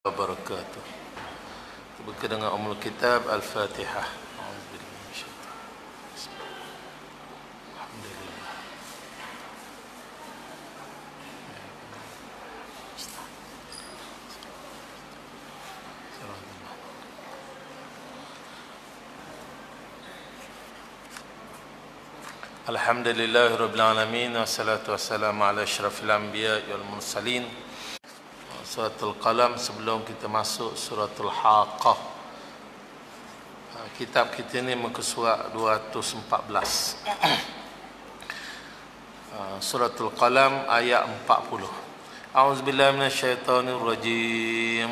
wabarakatuh. Buka dengan Ummul Kitab Al-Fatihah. Alhamdulillahirabbil alamin wassalatu wassalamu ala asyrafil anbiya'i wal mursalin. Suratul Qalam. Sebelum kita masuk suratul Haqqah, kitab kita ini muka surat 214. Suratul Qalam ayat 40. A'udzubillahi minasyaitonir rajim.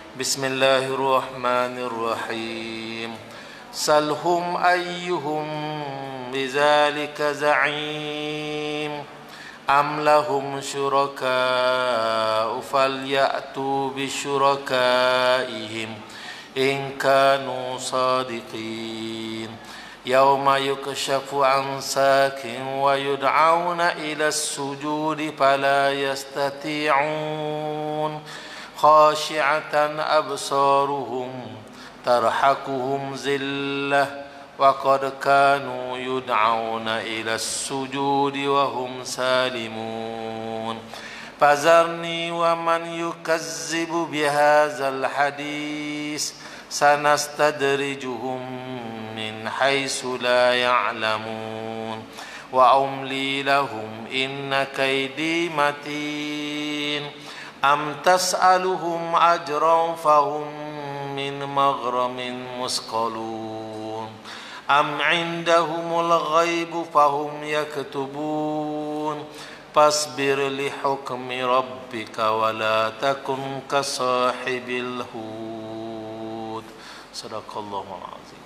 Bismillahirrahmanirrahim. Salhum ayyuhum bizalika za'im am lahum syuraka'u falyatu bisyurakaihim in kanu sadiqin yawma yukshafu an sakin wa yud'auna ila as-sujudi fala yastati'un khashi'atan absaruhum tarhaquhum zillah وَقَدْ كَانُوا يُدْعَوْنَ إِلَى السُّجُودِ وَهُمْ سَالِمُونَ فَذَرْنِي وَمَنْ يُكَذِّبُ بِهَذَا الْحَدِيثِ سَنَسْتَدْرِجُهُمْ مِنْ حَيْثُ لَا يَعْلَمُونَ وَأُمْلِي لَهُمْ إِنَّ كَيْدِي مَتِينٌ أَمْ تَسْأَلُهُمْ أَجْرًا فَهُمْ مِنْ مَغْرَمٍ مُثْقَلُونَ أم عندهم الغيب فهم يكتبون فاصبر لحكم ربك ولا تكن كصاحب الحوت صدق الله العظيم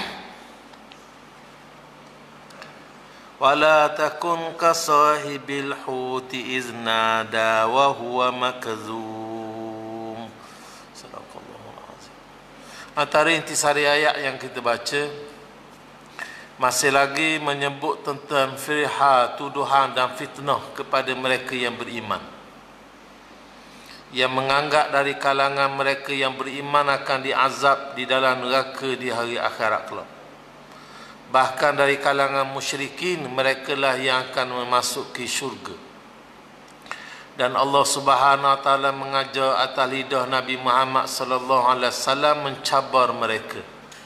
ولا تكن كصاحب الحوت إذ نادى وهو مكذوم صدق الله العظيم. Antara intisari ayat yang kita baca masih lagi menyebut tentang firha, tuduhan dan fitnah kepada mereka yang beriman, yang menganggap dari kalangan mereka yang beriman akan diazab di dalam neraka di hari akhirat kelak. Bahkan dari kalangan musyrikin, merekalah yang akan memasuki syurga. Dan Allah Subhanahu wa taala mengajar atas lidah Nabi Muhammad sallallahu alaihi wasallam mencabar mereka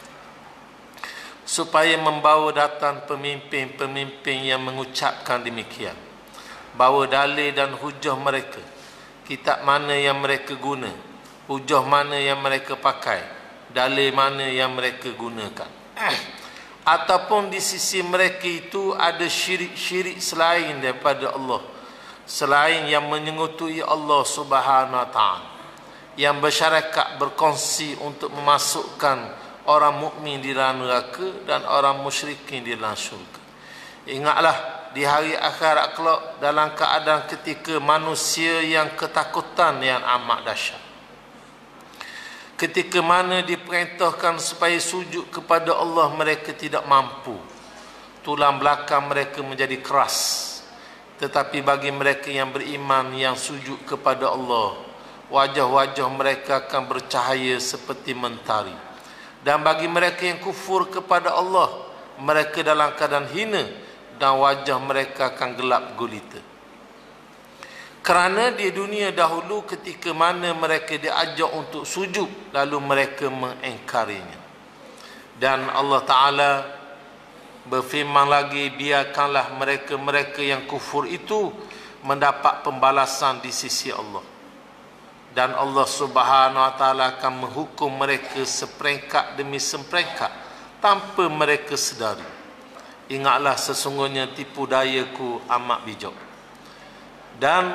supaya membawa datang pemimpin-pemimpin yang mengucapkan demikian, bawa dalil dan hujah mereka, kitab mana yang mereka guna, hujah mana yang mereka pakai, dalil mana yang mereka gunakan. Ataupun di sisi mereka itu ada syirik-syirik selain daripada Allah, selain yang menyengutui Allah Subhanahu wa taala, yang bersyarakat berkongsi untuk memasukkan orang mukmin di dalam neraka dan orang musyrikin di dalam syurga. Ingatlah di hari akhirat kelak dalam keadaan ketika manusia yang ketakutan yang amat dahsyat. Ketika mana diperintahkan supaya sujud kepada Allah, mereka tidak mampu. Tulang belakang mereka menjadi keras. Tetapi bagi mereka yang beriman yang sujud kepada Allah, wajah-wajah mereka akan bercahaya seperti mentari. Dan bagi mereka yang kufur kepada Allah, mereka dalam keadaan hina dan wajah mereka akan gelap gulita. Kerana di dunia dahulu ketika mana mereka diajak untuk sujud, lalu mereka mengingkarinya. Dan Allah Ta'ala berfirman lagi, biarkanlah mereka-mereka yang kufur itu mendapat pembalasan di sisi Allah. Dan Allah Subhanahu wa taala akan menghukum mereka seperangkat demi seperangkat tanpa mereka sedari. Ingatlah sesungguhnya tipu dayaku amat bijak. Dan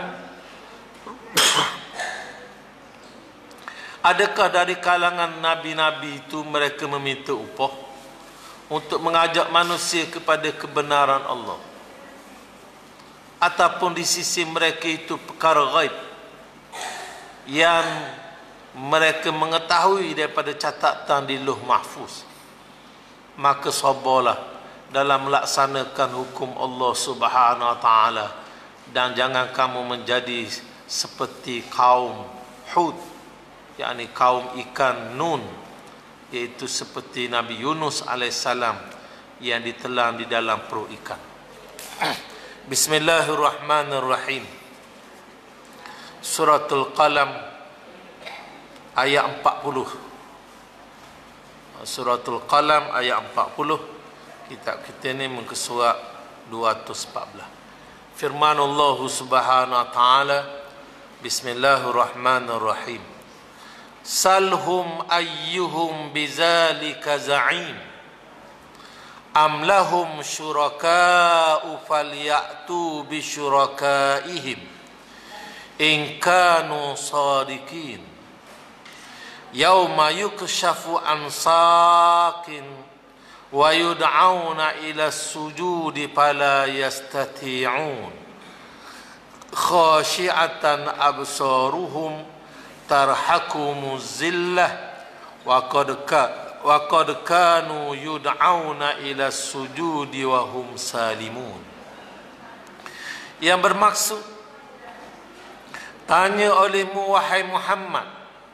adakah dari kalangan nabi-nabi itu mereka meminta upah untuk mengajak manusia kepada kebenaran Allah? Ataupun di sisi mereka itu perkara ghaib yang mereka mengetahui daripada catatan di Lauh Mahfuz? Maka sabarlah dalam melaksanakan hukum Allah Subhanahu wa taala dan jangan kamu menjadi seperti kaum Hud yakni kaum ikan Nun, iaitu seperti Nabi Yunus alaihissalam yang ditelan di dalam perut ikan. Bismillahirrahmanirrahim. Suratul Qalam ayat 40. Suratul Qalam ayat 40. Kitab kita ni muka surat 214. Firman Allah Subhanahu wa taala, Bismillahirrahmanirrahim. Salhum ayyuhum bizalika za'im am lahum syuraka'u falyatu bi syurakaihim in kanu sadiqin yauma yukshafu an saqin wa yud'auna ila sujudi fala yastati'un khashi'atan absaruhum tarhakumuz zillah wa qad kanu yud'auna ila sujudi wa hum salimun. Yang bermaksud, tanya olehmu wahai Muhammad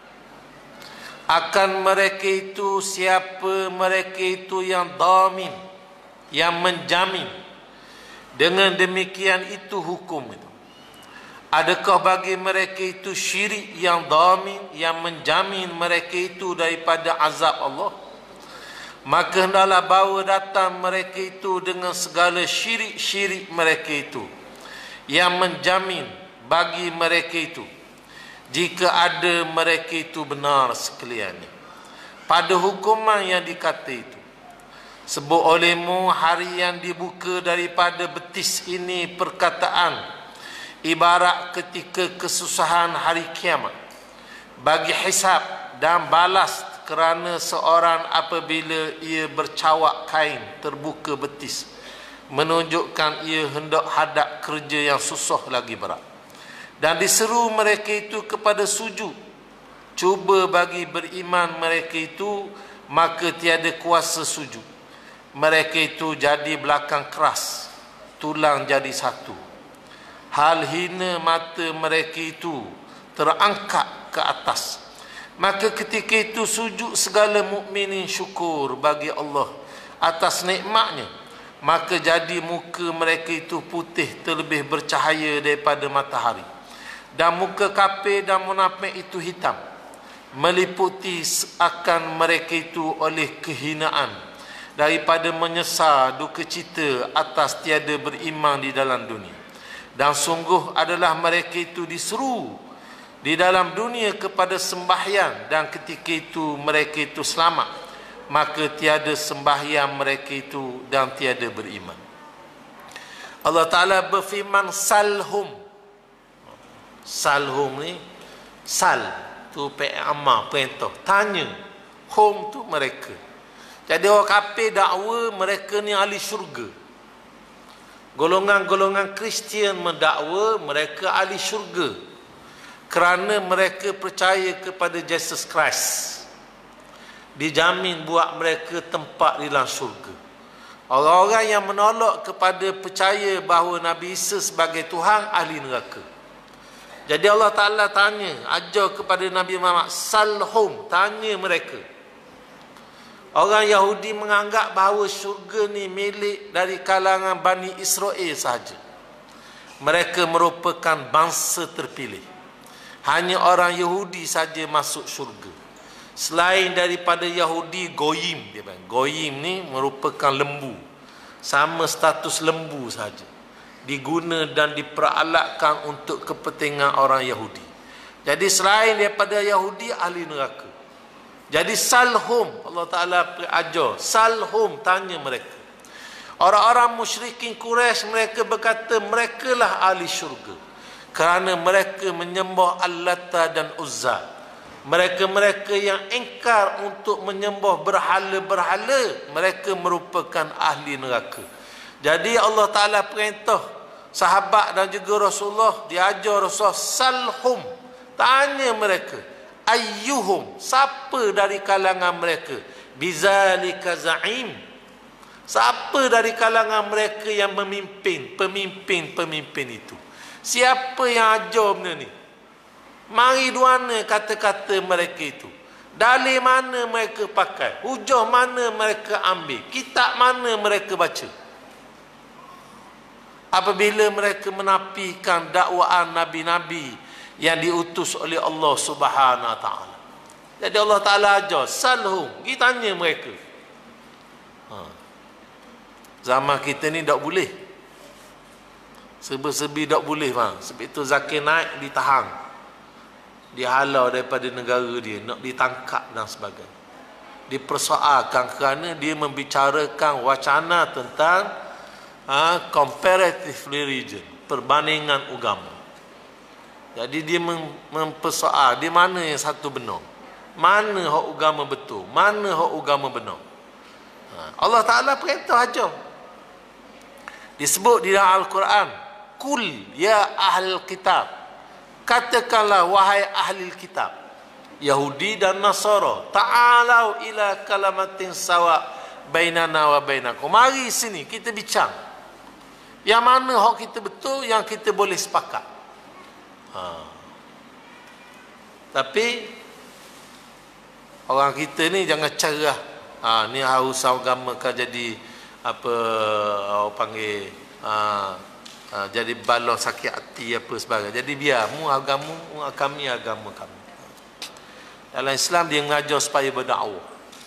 akan mereka itu, siapa mereka itu yang dhamin, yang menjamin. Dengan demikian itu hukum itu. Adakah bagi mereka itu syirik yang dhamin, yang menjamin mereka itu daripada azab Allah? Maka hendaklah bawa datang mereka itu dengan segala syirik-syirik mereka itu yang menjamin bagi mereka itu, jika ada mereka itu benar sekaliannya pada hukuman yang dikata itu. Sebut olehmu hari yang dibuka daripada betis ini perkataan ibarat ketika kesusahan hari kiamat bagi hisab dan balas kerana seorang apabila ia bercawak kain terbuka betis, menunjukkan ia hendak hadap kerja yang susah lagi berat. Dan diseru mereka itu kepada sujud. Cuba bagi beriman mereka itu, maka tiada kuasa sujud. Mereka itu jadi belakang keras, tulang jadi satu. Hal hina mata mereka itu terangkat ke atas. Maka ketika itu sujud segala mukminin syukur bagi Allah atas nikmatnya. Maka jadi muka mereka itu putih terlebih bercahaya daripada matahari. Dan muka kafir dan munafik itu hitam, meliputi akan mereka itu oleh kehinaan daripada menyesal duka cita atas tiada beriman di dalam dunia. Dan sungguh adalah mereka itu diseru di dalam dunia kepada sembahyang, dan ketika itu mereka itu selamat, maka tiada sembahyang mereka itu dan tiada beriman. Allah Ta'ala berfirman, salhum. Salhum ni, sal tu pe'amah, perintah, tanya. Hum tu mereka. Jadi orang kafir dakwa mereka ni ahli syurga. Golongan-golongan Kristian mendakwa mereka ahli syurga kerana mereka percaya kepada Jesus Christ. Dijamin buat mereka tempat di dalam syurga. Orang-orang yang menolak kepada percaya bahawa Nabi Isa sebagai Tuhan, ahli neraka. Jadi Allah Ta'ala tanya, ajar kepada Nabi Muhammad, salhum, tanya mereka. Orang Yahudi menganggap bahawa syurga ni milik dari kalangan Bani Israel sahaja. Mereka merupakan bangsa terpilih. Hanya orang Yahudi saja masuk syurga. Selain daripada Yahudi, Goyim. Goyim ni merupakan lembu. Sama status lembu saja. Diguna dan diperalatkan untuk kepentingan orang Yahudi. Jadi selain daripada Yahudi, ahli neraka. Jadi salhum, Allah Ta'ala ajar, salhum, tanya mereka. Orang-orang musyrikin Quraisy mereka berkata merekalah ahli syurga kerana mereka menyembah Al-Lata dan Uzza. Mereka-mereka yang ingkar untuk menyembah berhala-berhala, mereka merupakan ahli neraka. Jadi Allah Ta'ala perintah sahabat dan juga Rasulullah, diajar Rasulullah, salhum, tanya mereka, ayyuhum, siapa dari kalangan mereka, bizalika za'im, siapa dari kalangan mereka yang memimpin, pemimpin-pemimpin itu, siapa yang ajar benda ni? Mari duana kata-kata mereka itu. Dalil mana mereka pakai? Hujah mana mereka ambil? Kitab mana mereka baca? Apabila mereka menafikan dakwaan nabi-nabi yang diutus oleh Allah Subhanahu Wa Taala. Jadi Allah Taala ajar, salhum, kita tanya mereka. Zaman kita ni tak boleh. Serba-serbi tak boleh bang. Sebab itu zakir naik ditahan. Dihalau daripada negara dia, nak ditangkap dan sebagainya. Dipersoalkan kerana dia membicarakan wacana tentang comparative religion, perbandingan agama. Jadi dia mempersoal di mana yang satu benar, mana hak agama betul, mana hak agama benar. Allah Ta'ala perintah aja. Disebut di dalam Al-Quran, kul ya ahlul kitab, katakanlah wahai ahli kitab, Yahudi dan Nasara, ta'alau ila kalamatin sawa bainana wa bainakum. Mari sini kita bincang. Yang mana hak kita betul, yang kita boleh sepakat. Tapi orang kita ni jangan cerah. Ni harus agama kan jadi apa orang panggil jadi balon sakit hati apa sebagainya. Jadi biar mu agama, kami agama kami. Dalam Islam dia mengajar supaya berdakwah.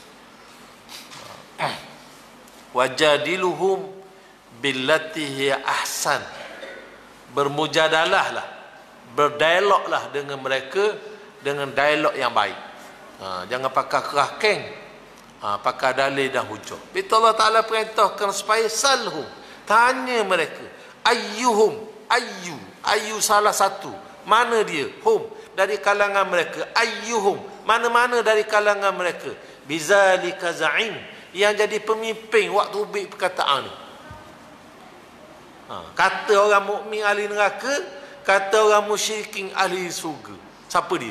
Wajadiluhum billati hiya ahsan. Bermujadalah lah, berdialoglah dengan mereka dengan dialog yang baik. Jangan pakai kerahkeng, pakai dalil dan hujah. Betul Allah Ta'ala perintahkan supaya salhum, tanya mereka, ayyuhum, ayyu salah satu, mana dia, hum, dari kalangan mereka, ayyuhum, mana-mana dari kalangan mereka, bizalika za'im, yang jadi pemimpin waktu ubik perkataan ni. Kata orang mukmin ahli neraka, kata orang musyrikin ahli surga. Siapa dia?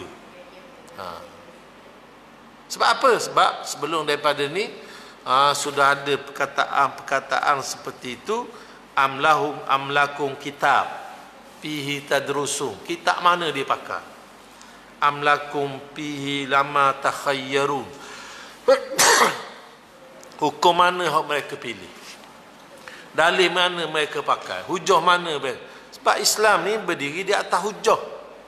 Sebab apa? Sebab sebelum daripada ni sudah ada perkataan seperti itu. Amlakum kitab fihi tadrusun. Kitab mana dia pakai? Amlakum fihi lama takhayyarun. Hukum mana yang mereka pilih? Dalil mana mereka pakai? Hujah mana mereka? Sebab Islam ni berdiri di atas hujah.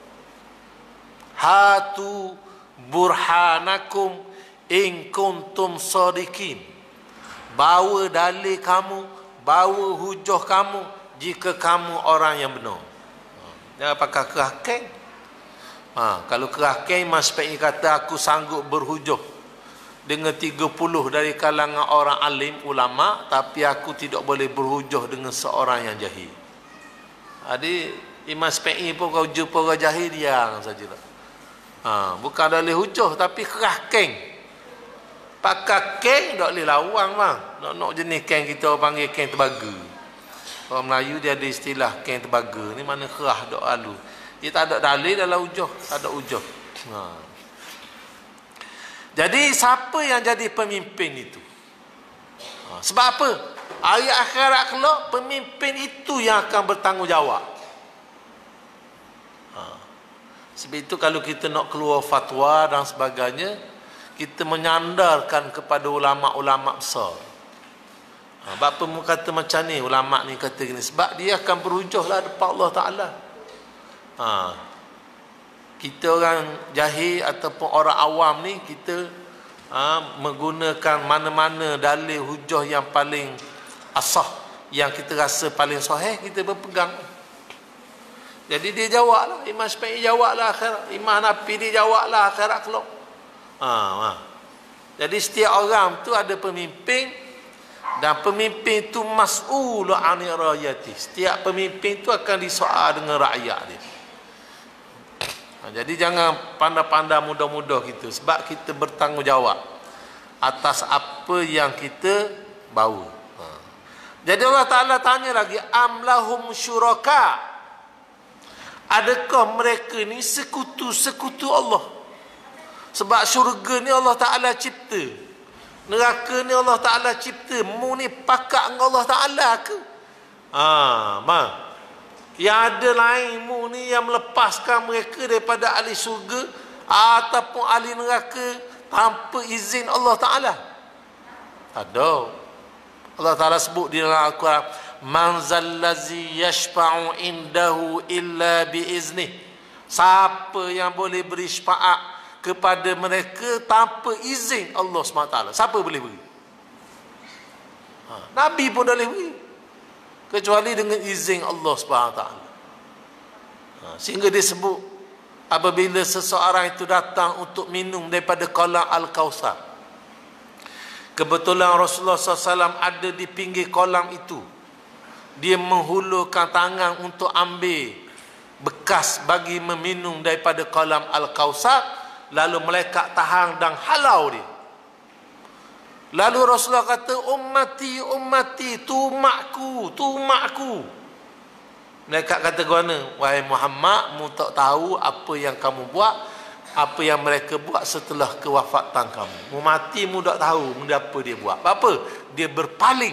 Hatu burhanakum in kuntum sadiqin. Bawa dalil kamu, bawa hujah kamu jika kamu orang yang benar. Jangan pakai kerahkeng. Kalau kerahkeng Mas Pei kata aku sanggup berhujah dengan 30 dari kalangan orang alim ulama, tapi aku tidak boleh berhujah dengan seorang yang jahil. Jadi Imam Syafi'i pun kau jumpa orang jahil dia sajalah. Bukan dalil hujah tapi kerahkeng. Pakai keng tak boleh lawang bang. Nak jenis keng kita orang panggil keng terbaga. Orang Melayu dia ada istilah keng terbaga. Ni mana kerah dok alu. Dia tak ada dalil dalam hujah, tak ada hujah. Jadi siapa yang jadi pemimpin itu? Sebab apa? Hari akhirat kelak pemimpin itu yang akan bertanggungjawab. Sebab itu kalau kita nak keluar fatwa dan sebagainya, kita menyandarkan kepada ulama-ulama besar. Bapa mu kata macam ni, ulama ni kata gini, sebab dia akan berhujah lah depan Allah Ta'ala. Kita orang jahil ataupun orang awam ni, kita menggunakan mana-mana dalil hujah yang paling asah, yang kita rasa paling sahih, kita berpegang. Jadi dia jawablah, Imam Syafi'i jawablah akhirat, Imam Nafi dia jawablah akhirat kelak. Jadi setiap orang tu ada pemimpin, dan pemimpin tu mas'ul 'ani ra'yati. Setiap pemimpin tu akan disoal dengan rakyat dia. Jadi jangan pandai-pandai mudah-mudah kita, sebab kita bertanggungjawab atas apa yang kita bawa. Jadi Allah Ta'ala tanya lagi, amlahum syuraka, adakah mereka ni sekutu-sekutu Allah? Sebab syurga ni Allah Ta'ala cipta, neraka ni Allah Ta'ala cipta. Mu ni pakak dengan Allah Ta'ala ke? Yang ada lainmu ni yang melepaskan mereka daripada ahli syurga ataupun ahli neraka tanpa izin Allah Ta'ala? Ada. Allah Ta'ala sebut di dalam Al-Quran, man zallazi yashfa'u indahu illa biiznih. Siapa yang boleh beri syafaat kepada mereka tanpa izin Allah SWT? Siapa boleh beri? Nabi pun boleh beri, kecuali dengan izin Allah SWT. Sehingga disebut apabila seseorang itu datang untuk minum daripada kolam Al-Kausar, kebetulan Rasulullah SAW ada di pinggir kolam itu, dia menghulurkan tangan untuk ambil bekas bagi meminum daripada kolam Al-Kausar, lalu malaikat tahan dan halau dia. Lalu Rasulullah kata, ummati, ummati, tu makku, tu makku. Malaikat kata ke mana? Wahai Muhammad, mu tak tahu apa yang kamu buat, apa yang mereka buat setelah kewafatan kamu. Mu mati, mu tak tahu apa dia buat. Apa? Dia berpaling.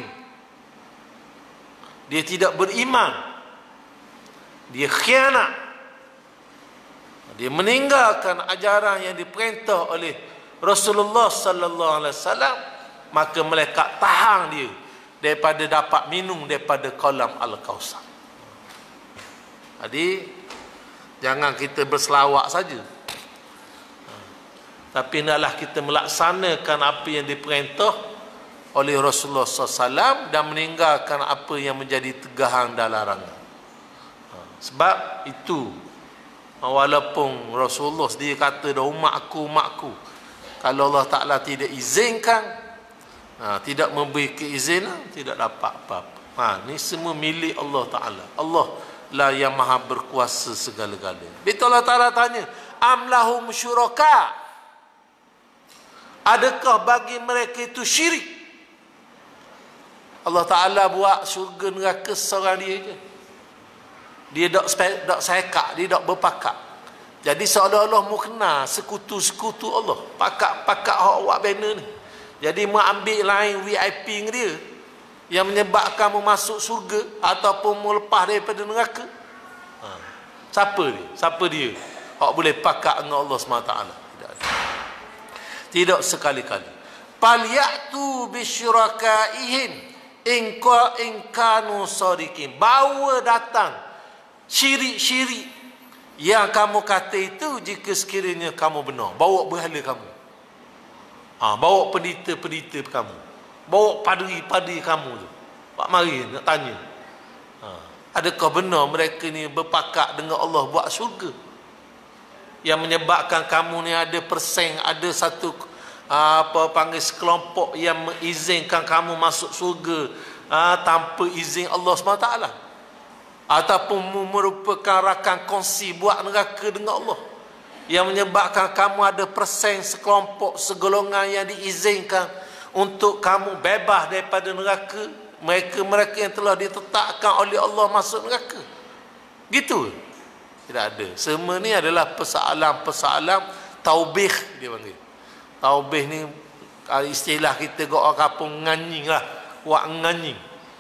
Dia tidak beriman. Dia khianat. Dia meninggalkan ajaran yang diperintah oleh Rasulullah sallallahu alaihi wasallam, maka malaikat tahan dia daripada dapat minum daripada kolam Al-Kausar. Jadi jangan kita berselawak saja, tapi hendaklah kita melaksanakan apa yang diperintah oleh Rasulullah SAW dan meninggalkan apa yang menjadi tegahan dan larangan. Sebab itu, walaupun Rasulullah sendiri kata dah umatku, umatku, kalau Allah Ta'ala tidak izinkan, tidak memberi keizinan, tidak dapat apa-apa. Ini semua milik Allah Ta'ala. Allah lah yang maha berkuasa segala-galanya. Betul Allah Ta'ala tanya, am lahum syuraka, adakah bagi mereka itu syirik? Allah Ta'ala buat syurga neraka seorang dia je. Dia tak sekak, dia tak berpakat. Jadi seolah-olah mu kenal sekutu-sekutu Allah, pakat-pakat hak buat banner ni. Jadi mu ambil lain VIP dia yang menyebabkan mu masuk surga ataupun mu lepas daripada neraka. Siapa dia? Siapa dia? Hak boleh pakat dengan Allah SWT? Tidak ada. Tidak sekali-kali. Falyatu bisyurakaihim in kanu sadiqin. Bawa datang syirik-syirik yang kamu kata itu jika sekiranya kamu benar. Bawa berhala kamu, bawa pendeta-pendeta kamu, bawa padri-padri kamu tu. Pak mari nak tanya, adakah benar mereka ni berpakat dengan Allah buat syurga, yang menyebabkan kamu ni ada persen, ada satu sekelompok yang mengizinkan kamu masuk syurga tanpa izin Allah SWT, ataupun merupakan rakan kongsi buat neraka dengan Allah, yang menyebabkan kamu ada persen, sekelompok, segolongan yang diizinkan untuk kamu bebas daripada neraka, mereka-mereka yang telah ditetapkan oleh Allah masuk neraka. Gitu? Tidak ada. Semua ni adalah persoalan-persoalan taubih, dia panggil. Taubih ni istilah kita kat orang kampung, nganying lah, buat nganying.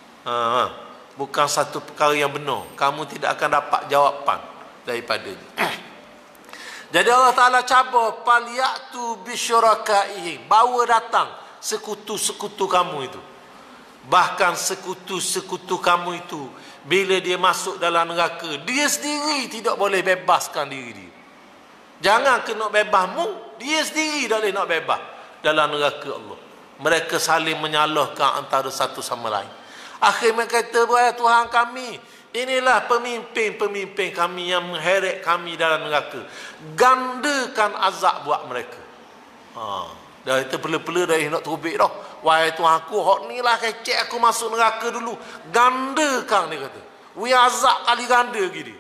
Bukan satu perkara yang benar. Kamu tidak akan dapat jawapan daripadanya. Jadi Allah Ta'ala cabar, falyatu bisyurakaihim, bawa datang sekutu-sekutu kamu itu. Bahkan sekutu-sekutu kamu itu, bila dia masuk dalam neraka, dia sendiri tidak boleh bebaskan diri dia. Jangan kena bebasmu, dia sendiri tak boleh nak bebas dalam neraka Allah. Mereka saling menyalahkan antara satu sama lain. Akhirnya kata, wahai Tuhan kami, inilah pemimpin-pemimpin kami yang mengheret kami dalam neraka. Gandakan azab buat mereka. Dah itu pela-pela dah nak terubik dah. Wahai Tuhan aku, hak ni lah kecek aku masuk neraka dulu. Gandakan, dia kata. We azab kali ganda gini.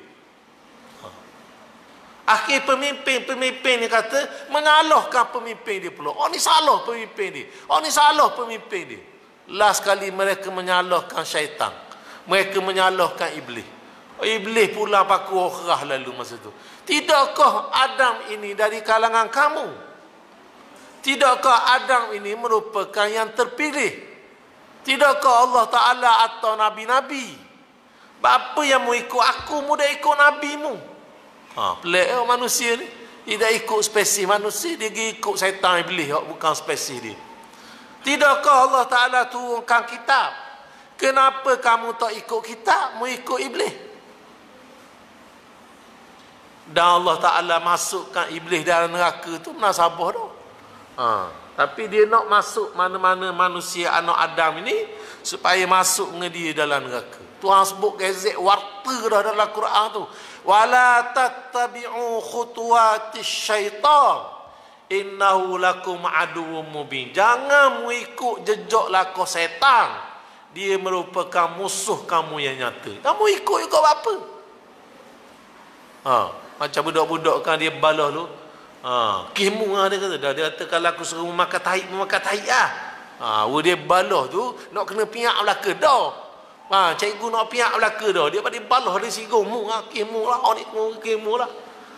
Akhir pemimpin ni kata, menyalahkan pemimpin dia pula. Oh ni salah pemimpin dia. Oh ni salah pemimpin dia. Last kali mereka menyalahkan syaitan. Mereka menyalahkan iblis. Iblis pula paku okhrah lalu masa tu. Tidakkah Adam ini dari kalangan kamu? Tidakkah Adam ini merupakan yang terpilih? Tidakkah Allah Ta'ala atau Nabi-Nabi Apa yang mu ikut aku, mu dah ikut Nabi mu. Pelik manusia ni. Dia dah ikut spesies manusia, dia pergi ikut syaitan iblis, bukan spesies dia. Tidakkah Allah Ta'ala turunkan kitab? Kenapa kamu tak ikut kitab, mu ikut iblis? Dan Allah Ta'ala masukkan iblis dalam neraka tu menasabah dah. Tapi dia nak masuk mana-mana manusia anak Adam ini supaya masuk dengan dia dalam neraka. Tuhan sebut gezek warta dah dalam Quran tu. Wala tattabi'u khutuwatis syaitan innahu lakum aduwwum mubin. Jangan mengikut jejak langkah setan. Dia merupakan musuh kamu yang nyata. Kamu ikut apa? Macam budak-budak kan dia balah lu. Kimu dia kata dah. Dia kata kalau aku suruh memakan tahi lah. Dia balah tu nak kena piak belaka dah. Cikgu nak piak belaka dah. Dia pada balah dia sigung mu kimu lah, kimu lah.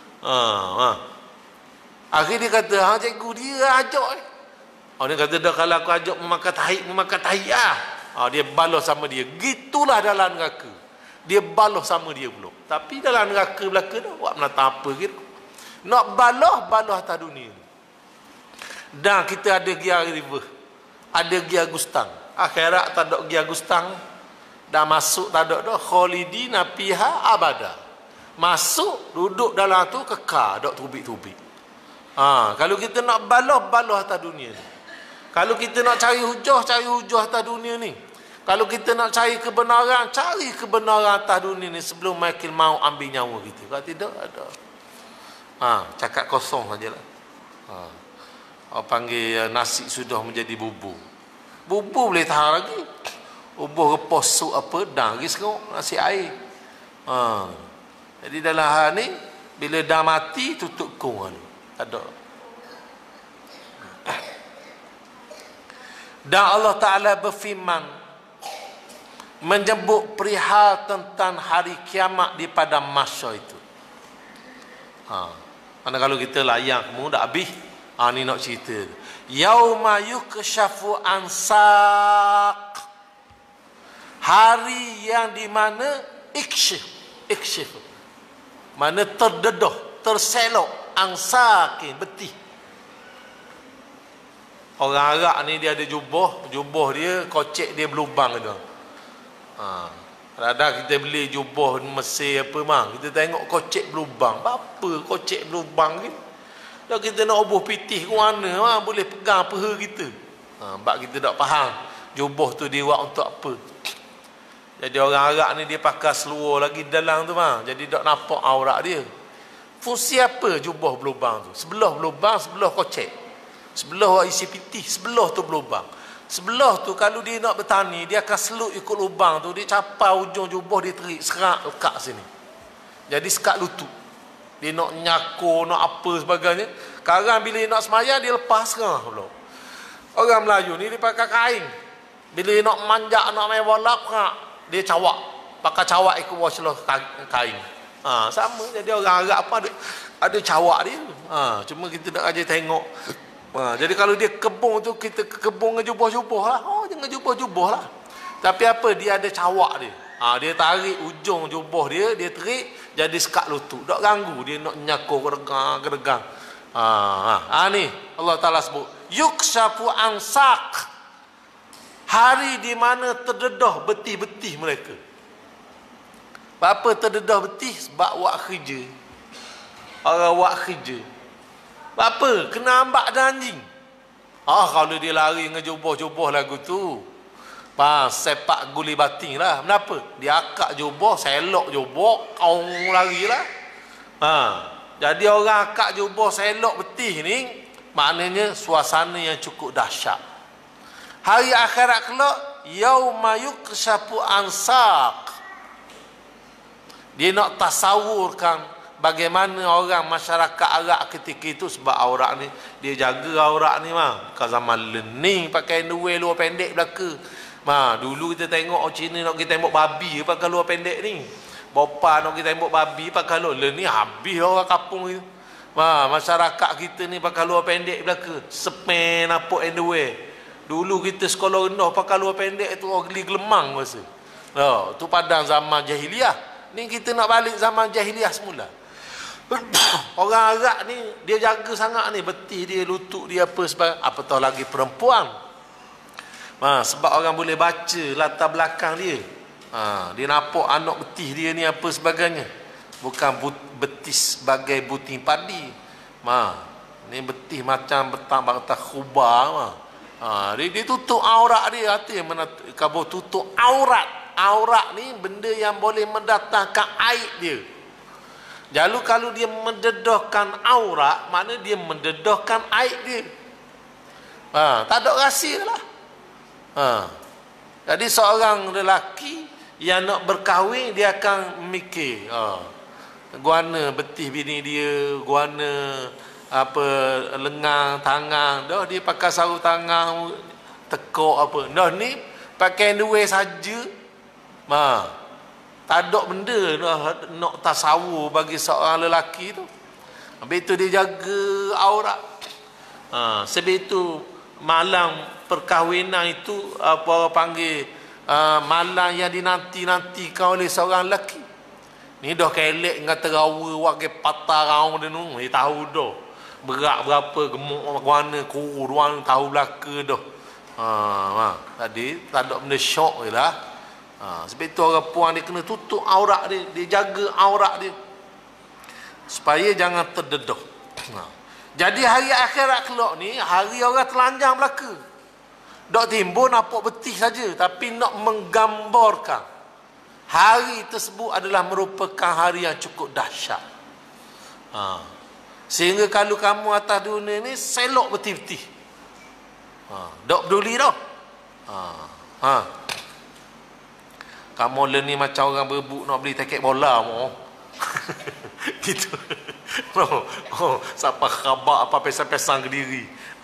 Akhirnya dia kata, cikgu dia ajak dia kata dah kalau aku ajak memakan tahi lah. Dia balah sama dia. Gitulah dalam neraka. Dia balah sama dia pula. Tapi dalam neraka belaka dah buat menata apa gitu. Nak balah atas dunia. Dan kita ada Gia River, ada Gia Gustang. Akhirat tak ada Gia Gustang. Dah masuk tak ada dah, khalidina fiha abada. Masuk duduk dalam tu kekal, dak tubik-tubik. Kalau kita nak balah atas dunia ni. Kalau kita nak cari hujah atas dunia ni. Kalau kita nak cari kebenaran atas dunia ni sebelum Michael mau ambil nyawa kita. Kalau tidak ada. Cakap kosong sajalah. Orang panggil nasi sudah menjadi bubur. Bubur boleh tahan lagi. Bubur repos sup apa dah lagi sekarang nasi air. Jadi dalam hal ni bila dah mati tutup kong ni. Tak ada. Dan Allah Ta'ala berfirman menyebut perihal tentang hari kiamat di pada masa itu. Mana kalau kita layang kamu dah habis. Ni nak cerita. Yauma yukshafu ansaq. Hari yang di mana ikshif. Mana terdedah, terselok angsakin betih. Orang Arab ni dia ada jubah dia kocek dia berlubang tu. Kadang kita beli jubah Mesir apa kita tengok kocek berlubang. Apa kocek berlubang ni? Dah kita nak oboh pitih ke mana boleh pegang peha kita. Sebab kita tak faham jubah tu dia buat untuk apa. Jadi orang Arab ni dia pakai seluar lagi dalam tu jadi tak nampak aurat dia. Fungsi apa jubah berlubang tu? Sebelah berlubang, sebelah kocek. Sebelah isi pitih, sebelah tu berlubang. Sebelah tu kalau dia nak bertani, dia akan seluk ikut lubang tu, dia capai ujung jubah dia terik serak lekat sini. Jadi sekat lutut. Dia nak nyakur, nak apa sebagainya. Sekarang bila dia nak semaya dia lepas sekarang pula. Orang Melayu ni dia pakai kain. Bila dia nak manjak, nak main bola, dia cawak. Pakai cawak ikut bawah kain. Sama. Jadi orang Arab apa ada cawak dia. Cuma kita nak aja tengok. Jadi kalau dia kebun tu kita kebun dengan jubah-jubah lah. Jangan jubah-jubah lah. Tapi apa dia ada cawak dia. Dia tarik ujung jubah dia terik jadi sekat lutut. Tak ganggu dia nak nyakur geregang. Ni Allah Taala sebut yukshafu ansaq. Hari di mana terdedah betih-betih mereka. Apa terdedah betih? Sebab buat kerja. Orang buat kerja. Apa? Kena ambak dan anjing. Kalau dia lari dengan jubah-jubah lagu tu. Sepak guli bating lah. Kenapa? Dia akak jubah, selok jubah, kau lari lah. Jadi orang akak jubah, selok betih ni, maknanya suasana yang cukup dahsyat. Hari akhirat kelak, yauma yukshafu ansaq. Dia nak tasawurkan bagaimana orang masyarakat Arab ketika itu sebab aurat ni dia jaga aurat ni bukan zaman learning pakai underwear luar pendek belaka. Dulu kita tengok orang Cina nak kita tembok babi pakai luar pendek ni. Bapa nak kita tembok babi pakai luar ni habis orang kampung itu. Masyarakat kita ni pakai luar pendek belaka. Sepen apa underwear. Dulu kita sekolah rendah pakai luar pendek tu orang geli gelemang masa. Oh, tu padang zaman jahiliah. Ni kita nak balik zaman jahiliah semula. Orang Arab ni dia jaga sangat ni betih dia, lutut dia apa sebab apatah lagi perempuan. Sebab orang boleh baca latar belakang dia. Dia nampak anak betih dia ni apa sebagainya. Bukan betis sebagai buting padi. Ni betih macam betang-betang khubar. Dia tutup aurat dia. Artinya mana kabur tutup aurat. Aurat ni benda yang boleh mendatangkan aib dia. Lalu kalau dia mendedahkan aurat, makna dia mendedahkan aib dia. Tak ada rahsia lah. Jadi seorang lelaki yang nak berkahwin, dia akan mikir, guana betih bini dia, guana apa lengang tangan, dah dia pakai sarung tangan tekuk apa. Dah ni pakai dua saja. Tak ada benda nak tasawur bagi seorang lelaki tu. Habis tu dia jaga aurat. Sebab itu malam perkahwinan itu apa orang panggil malam yang dinanti-nantikan oleh seorang lelaki. Ni dah kelek dengan terawa wagai patah raung dia nu. Dia tahu dah. Berat berapa, gemuk mana, kurang tahu belaka dah. Tadi tak ada benda syok je lah. Sebab itu orang puan dia kena tutup aurat dia. Dia jaga aurat dia supaya jangan terdedah. Jadi hari akhirat kelak ni hari orang telanjang belaka. Dok timbul nampak betih saja, tapi nak menggambarkan hari tersebut adalah merupakan hari yang cukup dahsyat. Sehingga kalau kamu atas dunia ni selok betih-betih. Dok peduli dah. Kamu ni macam orang berebut nak beli tiket bola mo. Gitu. Siapa khabar apa pesan-pesan ke diri.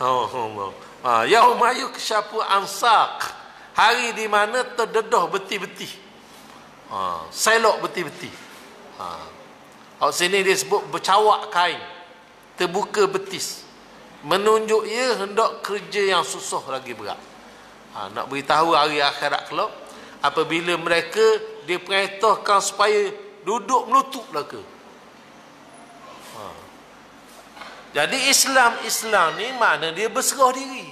Yauma yukshafu ansak. Hari di mana terdedah betih-betih. Selok betih-betih. Sini dia sebut bercawak kain, terbuka betis, menunjuk ia hendak kerja yang susah lagi berat. Nak beritahu hari akhirat kelak, apabila mereka diperintahkan supaya duduk melutut belaka. Jadi Islam ni makna dia berserah diri.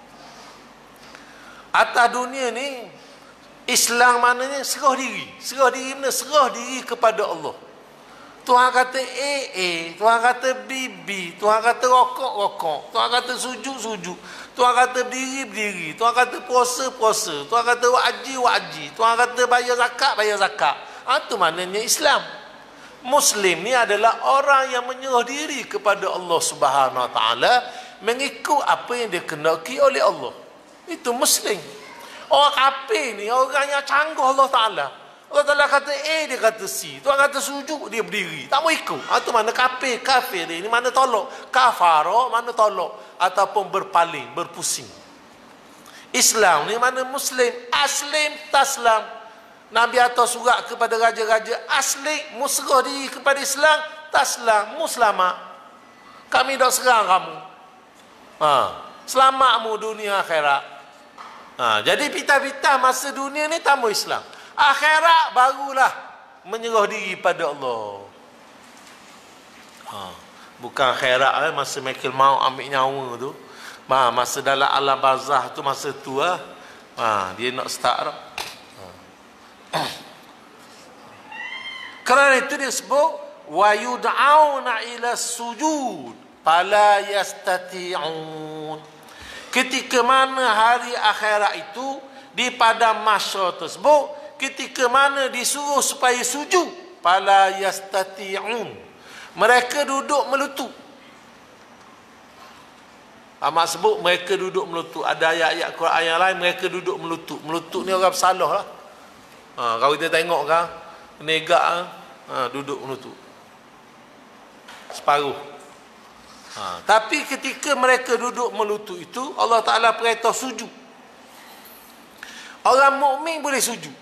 Atas dunia ni Islam maknanya serah diri. Serah diri mana? Serah diri kepada Allah. Tuhan kata Tuhan kata bibi, Tuhan kata rokok, Tuhan kata sujud, Tuhan kata berdiri, Tuhan kata puasa, Tuhan kata wajib, Tuhan kata bayar zakat. Itu maknanya Islam. Muslim ni adalah orang yang menyerah diri kepada Allah Subhanahu Wa Taala, mengikut apa yang dikehendaki oleh Allah. Itu Muslim. Orang kafir ni orang yang canggah Allah Taala. Allah Taala kata A, dia kata C. Tuhan kata sujud, dia berdiri. Tak mau ikut. Itu mana kafir ni mana tolak. Kafara mana tolak ataupun berpaling, berpusing. Islam ni mana Muslim, aslim taslam. Nabi atas surat kepada raja-raja, asli musrah diri kepada Islam, taslam muslama. Kami dah serang kamu. Selamatmu dunia akhirat. Jadi pita-pita masa dunia ni tamu Islam. Akhirat barulah menyerah diri pada Allah. Bukan akhirat masa Michael mau ambil nyawa tu. Masa dalam alam barzah tu, masa tu dia nak start dah. Kerana itu dia sebut wa yud'auna ila sujud fala yastati'un. Ketika mana hari akhirat itu di padang mahsyar tersebut, ketika mana disuruh supaya sujud, fala yastati'un, mereka duduk melutut. Amat sebut mereka duduk melutut. Ada ayat-ayat Quran yang lain mereka duduk melutut. Melutut ni orang bersalah lah. Kalau kita tengok kan, negak duduk melutut separuh. Tapi ketika mereka duduk melutut itu, Allah Ta'ala perintah sujud. Orang mukmin boleh sujud.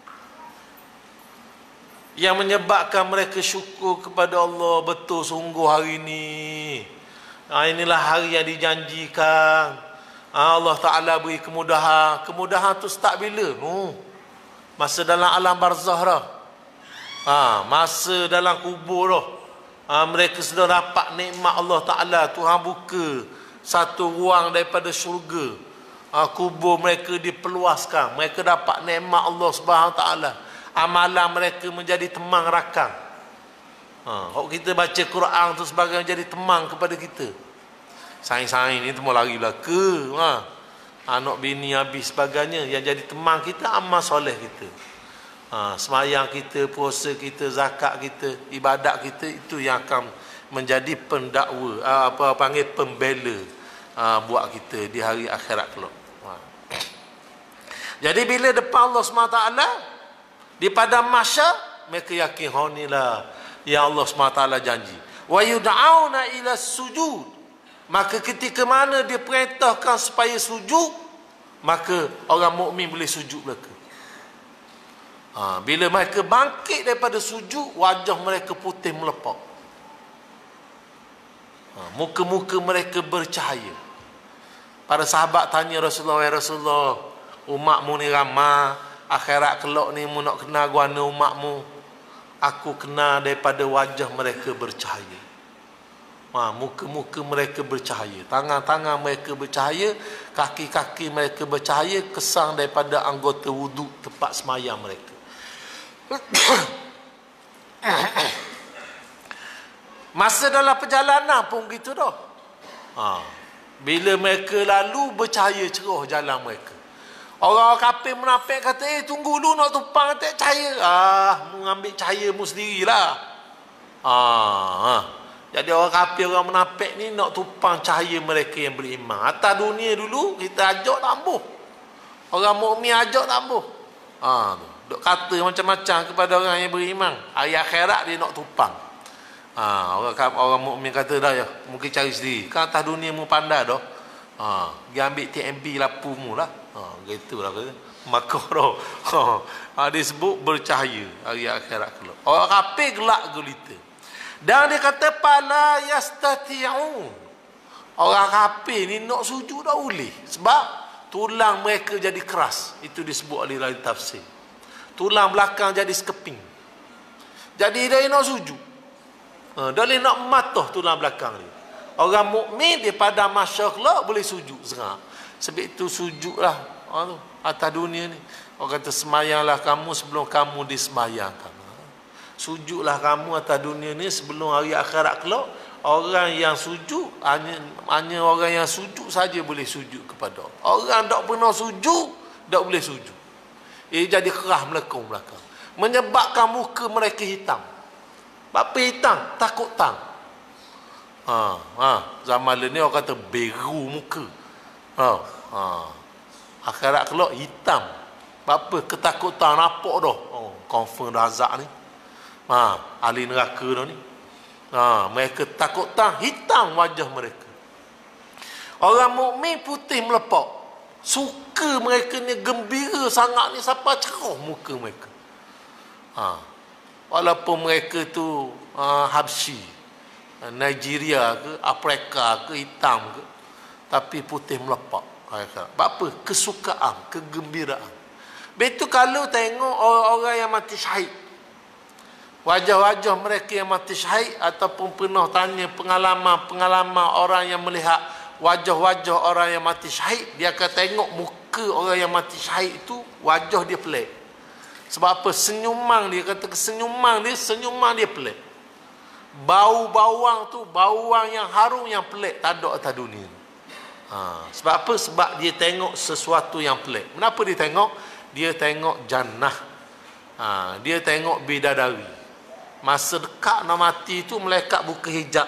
Yang menyebabkan mereka syukur kepada Allah, betul sungguh hari ini. Inilah hari yang dijanjikan. Allah Ta'ala beri kemudahan. Kemudahan tu start bila? Masa dalam alam barzah dah. Masa dalam kubur dah. Mereka sudah dapat nikmat Allah Ta'ala. Tuhan buka satu ruang daripada syurga. Kubur mereka diperluaskan. Mereka dapat nikmat Allah Subhanahu Ta'ala. Amalan mereka menjadi temang rakang. Kalau kita baca Quran tu sebagai menjadi temang kepada kita. Sains-sains ni semua lari belaka. Anak bini habis sebagainya. Yang jadi temang kita amal soleh kita. Semayang kita, puasa kita, zakat kita, ibadat kita, itu yang akan menjadi pendakwa, panggil pembela buat kita di hari akhirat kelak. Jadi bila depan Allah SWT di padang mahsyar, mereka yakin inilah yang Allah SWT janji. Wa yud'auna ila sujud. Maka ketika mana dia perintahkan supaya sujud, maka orang mukmin boleh sujud mereka. Bila mereka bangkit daripada sujud, wajah mereka putih melepak. Muka-muka mereka bercahaya. Para sahabat tanya Rasulullah, "Ya Rasulullah, umatmu ni ramai, akhirat kelak ni mu nak kenal guana umatmu." Aku kenal daripada wajah mereka bercahaya. Muka-muka mereka bercahaya, tangan-tangan mereka bercahaya, kaki-kaki mereka bercahaya, kesan daripada anggota wuduk tempat semayang mereka. Masa dalam perjalanan pun gitu dah. Bila mereka lalu, bercahaya cerah jalan mereka. Orang kafir munafik kata, tunggu dulu nak tumpang, tak cahaya. Mengambil cahaya mu sendirilah. Jadi orang kafir, orang munafik ni nak tumpang cahaya mereka yang beriman. Atas dunia dulu kita ajak tak ambuh. Orang mukmin ajak tak ambuh. Dok kata macam-macam kepada orang yang beriman. Hari akhirat dia nak tumpang. Orang mukmin kata dah ya, mungkin cari sendiri. Kan atas dunia mu pandai dah. Dia ambil TMB lapu mu lah. Gitulah kata. Maka dah. Dia sebut bercahaya hari akhirat kelak. Orang kafir gelak gulita. Dan dia kata pala yastati'un. Orang kafir ni nak sujud dah boleh. Sebab tulang mereka jadi keras. Itu disebut oleh ahli tafsir. Tulang belakang jadi sekeping. Jadi dia nak sujud. Dia nak matah tulang belakang dia. Orang mukmin di padang mahsyar kelak boleh sujud sekarang. Sebab itu sujudlah atas dunia ni. Orang kata semayanglah kamu sebelum kamu disemayangkan. Sujudlah kamu atas dunia ni sebelum hari akhirat kelak. Orang yang sujud hanya orang yang sujud saja boleh sujud kepada Allah. Orang tak pernah sujud tak boleh sujud. Jadi kerah melekung belakang. Menyebabkan muka mereka hitam. Apa hitam? Takut tang. Zaman ni orang kata beru muka. Akhirat kelak hitam. Apa ketakutan nampak dah. Confirm dah azab ni. Ahli neraka dah ni. Mereka takut tang, hitam wajah mereka. Orang mukmin putih melepak. Suka mereka ni, gembira sangat ni, sampai cerah muka mereka. Walaupun mereka tu Habsyi, Nigeria ke, Afrika ke, hitam ke, tapi putih melepak. Apa? Kesukaan, kegembiraan. Betul kalau tengok orang-orang yang mati syahid, wajah-wajah mereka yang mati syahid, ataupun pernah tanya pengalaman orang yang melihat wajah-wajah orang yang mati syahid, dia akan tengok muka orang yang mati syahid itu, wajah dia pelik. Sebab apa? Senyuman dia, kata senyuman dia pelik. Bau bawang tu, bawang yang harum yang pelik, tak ada atas dunia. Sebab apa? Sebab dia tengok sesuatu yang pelik. Kenapa dia tengok? Dia tengok jannah. Dia tengok bidadari. Masa dekat nak mati tu, malaikat buka hijab.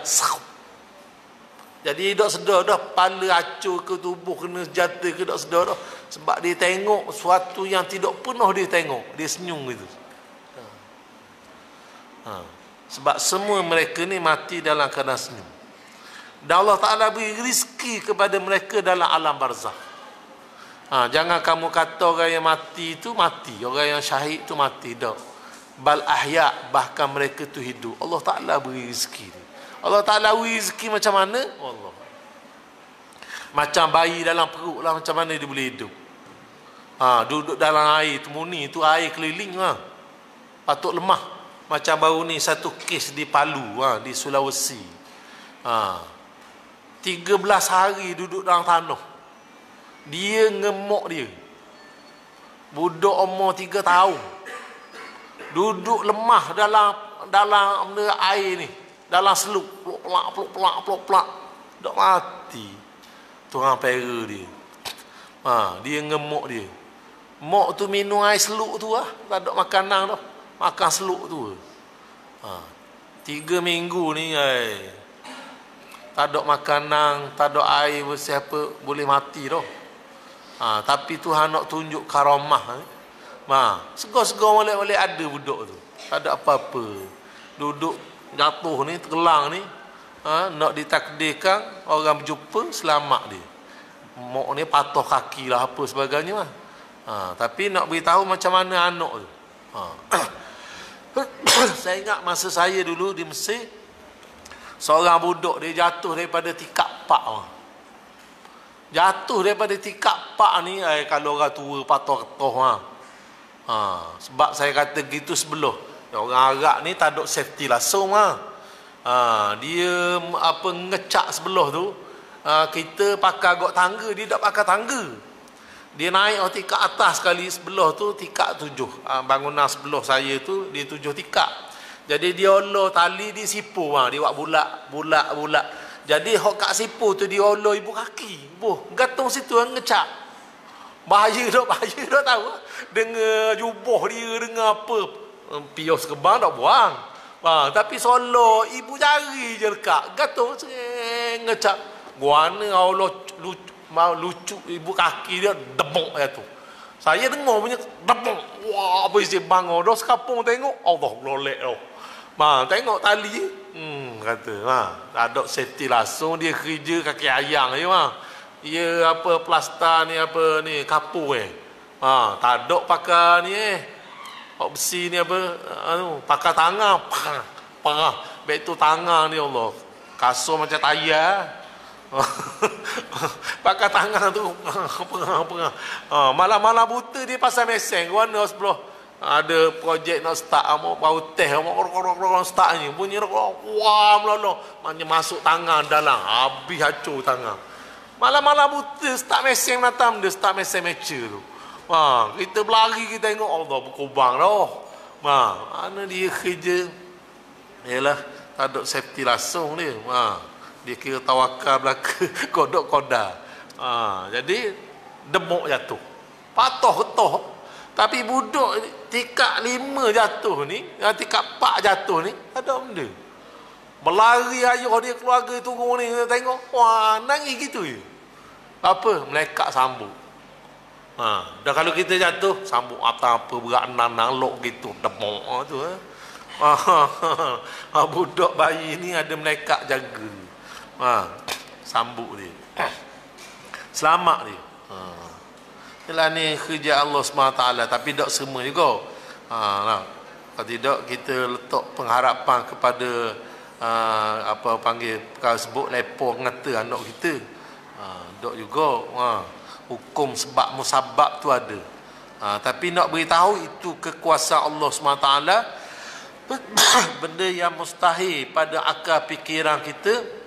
Jadi tak sedar dah, kepala acur ke, tubuh kena jatuh ke, tak sedar dah. Sebab dia tengok sesuatu yang tidak pernah dia tengok. Dia senyum gitu. Sebab semua mereka ni mati dalam keadaan senyum. Dan Allah Ta'ala beri rezeki kepada mereka dalam alam barzah. Jangan kamu kata orang yang mati itu mati, orang yang syahid itu mati. Tak. Bal ahya, bahkan mereka tu hidup. Allah Ta'ala beri rezeki dia. Allah Ta'ala beri rezeki macam mana? Allah. Macam bayi dalam perut lah, macam mana dia boleh hidup. Duduk dalam air tu murni, tu air keliling patut lemah. Macam baru ni satu kes di Palu, di Sulawesi. 13 hari duduk dalam tanah. Dia ngemok dia. Budak umur 3 tahun. Duduk lemah dalam air ni, dalam seluk, pelak. Dak mati. Tuang pera dia. Dia ngemok dia. Mok tu minum air seluk tu tak ada makanan tu. Makan seluk tu. 3 minggu ni tak ada makanan, tak ada air, siapa boleh mati dah. Tapi Tuhan nak tunjuk karamah. Segar-segar boleh ada budak tu. Tak ada apa-apa. Duduk jatuh ni, tergelang ni, nak ditakdirkan orang berjumpa, selamat dia. Mok ni patah kaki lah apa sebagainya. Tapi nak beritahu macam mana anak tu. Saya ingat masa saya dulu di Mesir, seorang budak dia jatuh daripada tingkap 4. Jatuh daripada tingkap 4 ni, kalau orang tua patah ketoh. Sebab saya kata gitu sebelah. Orang Arab ni tak ada safety langsung. Dia ngecak sebelah tu. Kita pakai agak tangga, dia tak pakai tangga. Dia naik tingkat atas sekali, sebelah tu tingkat 7. Bangunan sebelah saya tu dia 7 tingkat. Jadi dia olor tali di sipu, dia buat bulat. Jadi hok kat sipu tu dia olor ibu kaki. Gantung situ ngecak. Bahaya dah tahu. Dengar jubah dia, dengar apa. Pios kebang tak buang. Tapi solo ibu jari je lekat. Gantung ngecak. Guana Allah lucu ibu kaki dia debok tu. Saya dengar punya debok. Wah, apa isi bangun dah sekapung tengok. Allah lolek dah. Tengok tali. Kata, ada safety langsung dia kerja kaki ayang je. Ia plastar ni kapur tak ada pakai ni besi ni pakai tangan. Baik tu tangan ni Allah. Kasut macam tayar. Pakai tangan tu malam-malam buta dia pasal meseng. Warna sebelah ada projek nak start, baru teh start ni bunyi wah melolo macam masuk tangan dalam, habis hancur tangan. Malam-malam buta start meseng natam dia start meseng mecha tu. Kita berlari, kita tengok Allah berkubang dah. Mana dia kerja yalah tak ada safety langsung dia. Dia kira tawakal belaka kodok koda. Jadi demok jatuh. Patah getah. Tapi budak tingkat 5 jatuh ni, tingkat 4 jatuh ni, tak ada benda. Berlari ayah dia, keluarga turun ni, kita tengok, nangis gitu je. Apa? Melekat sambung. Dah kalau kita jatuh, sambung atas apa berat nanang lok gitu, demok tu. Budak bayi ni ada melekat jaga. Sambuk dia. Selamat dia. Itulah ni kerja Allah SWT. Tapi tak semua juga. Kalau tidak kita letak pengharapan kepada kalau sebut lepo ngata anak kita. Tak juga. Hukum sebab musabab tu ada. Tapi nak beritahu itu kekuasaan Allah SWT. Benda yang mustahil pada akal fikiran kita.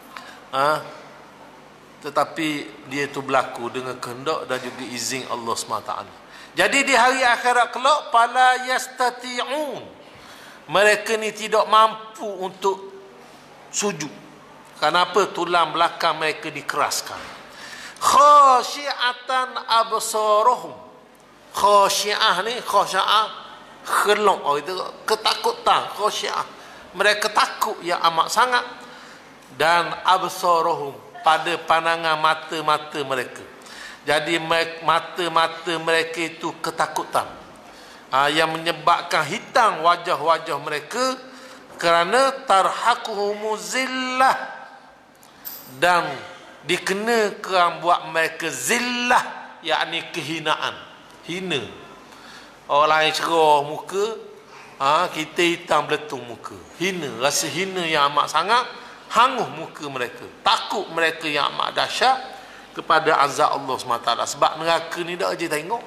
Tetapi dia itu berlaku dengan kehendak dan juga izin Allah SWT. Jadi di hari akhirat kelak, fala yastati'un, mereka ni tidak mampu untuk sujud. Kenapa? Tulang belakang mereka dikeraskan. Khasyi'atan absaruhum. Khasyi'ah ni, khasyi'ah khelok, itu ketakutan, khasyi'ah. Mereka takut yang amat sangat. Dan absaruhum, pada pandangan mata-mata mereka. Jadi mata-mata mereka itu ketakutan. Yang menyebabkan hitam wajah-wajah mereka kerana tarhaquhumuzillah, dan dikenakan buat mereka zillah, yakni kehinaan, hina. Orang lain cerah muka, kita hitam beletung muka, hina, rasa hina yang amat sangat. Hanguh muka mereka, takut mereka yang amat dahsyat. kepada azab Allah SWT. Sebab neraka ni dah je tengok.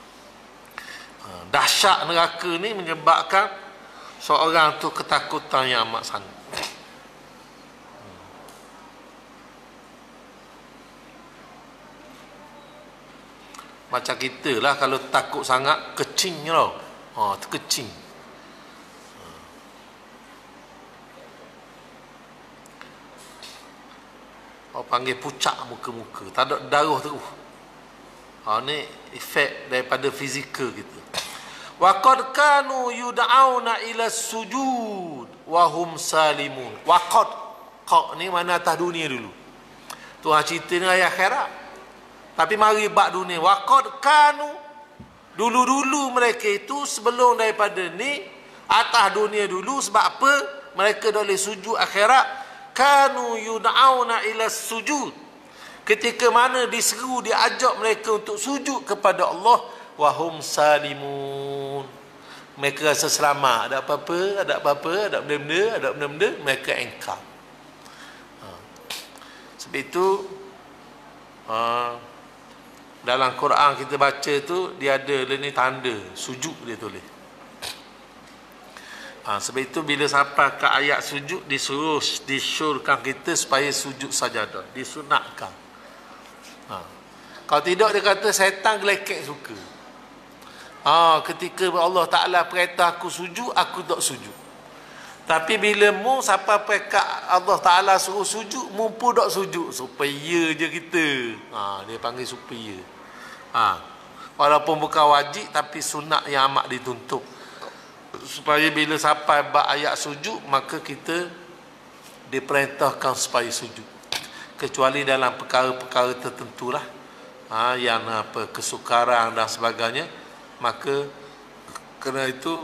Dahsyat neraka ni menyebabkan seorang tu ketakutan yang amat sangat. Macam kita lah, kalau takut sangat kecing tau. Terkecing. Orang panggil pucak muka-muka, tak ada darah terus. Ni efek daripada fizikal kita. Wa qad kanu yud'auna ila sujud wa hum salimun. Wa qad ni mana atas dunia dulu. Tuhan cerita ni ayat akhirat. Tapi mari bab dunia. Wa qad kanu, dulu-dulu mereka itu sebelum daripada ni, atas dunia dulu. Sebab apa? Mereka boleh sujud akhirat. Kanu yud'auna ila sujud, ketika mana diseru, diajak mereka untuk sujud kepada Allah. Wahum salimun, mereka rasa selamat. Ada apa-apa, ada benda-benda, mereka engkau. Sebab itu dalam Quran kita baca tu, dia ada ni tanda sujud, dia tulis. Sebab itu bila sampai ke ayat sujud, disuruh disyurkan kita supaya sujud sajadah, disunatkan. Kalau tidak, dia kata syaitan gelekek suka. Ketika Allah Ta'ala perintah aku sujud, aku tak sujud. Tapi bila mu sampai pekat Allah Ta'ala suruh sujud, mu pun tak sujud. Supaya je kita. Dia panggil supaya. Walaupun bukan wajib, tapi sunat yang amat dituntut. Supaya bila sampai bab ayat sujud, maka kita diperintahkan supaya sujud. Kecuali dalam perkara-perkara tertentu lah, yang kesukaran dan sebagainya, maka kerana itu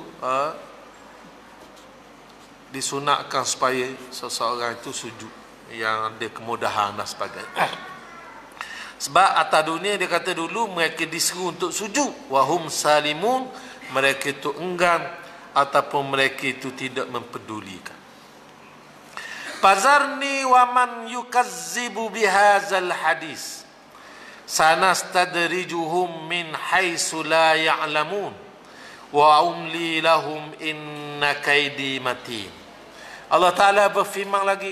disunatkan supaya seseorang itu sujud, yang ada kemudahan dan sebagainya. Sebab atas dunia dia kata dulu mereka diseru untuk sujud, wahum salimun, mereka itu enggan ataupun mereka itu tidak mempedulikan. Fazarni wa man yukazzibu bihadzal hadis sanastadrijuhum min haitsu la ya'lamun wa umli lahum inna kaidi matin. Allah Ta'ala berfirman lagi,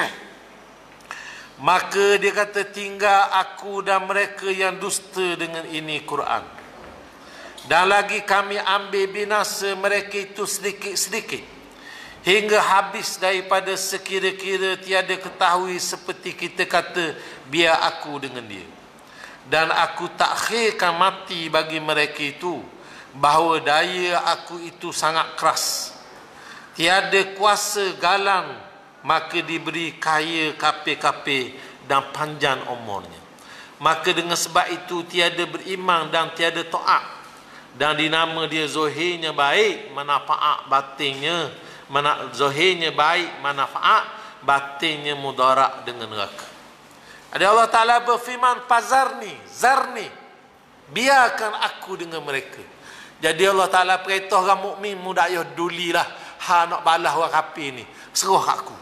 maka dia kata, tinggal aku dan mereka yang dusta dengan ini Quran, dan lagi kami ambil binasa mereka itu sedikit-sedikit, hingga habis daripada sekira-kira tiada ketahui seperti kita kata, biar aku dengan dia. Dan aku takhirkan mati bagi mereka itu, bahawa daya aku itu sangat keras, tiada kuasa galang, maka diberi kaya kapir-kapir dan panjang umurnya. Maka dengan sebab itu tiada beriman dan tiada taat, dan dinama dia zohirnya baik, manfaat batinnya, zohirnya baik, manfaat batinnya mudarat dengan neraka. Ada Allah Ta'ala berfirman, fazarni, zarni, biarkan aku dengan mereka. Jadi Allah Ta'ala perintah orang mukmin, muda ayah dulilah, nak balas orang kafir ni, seruh aku.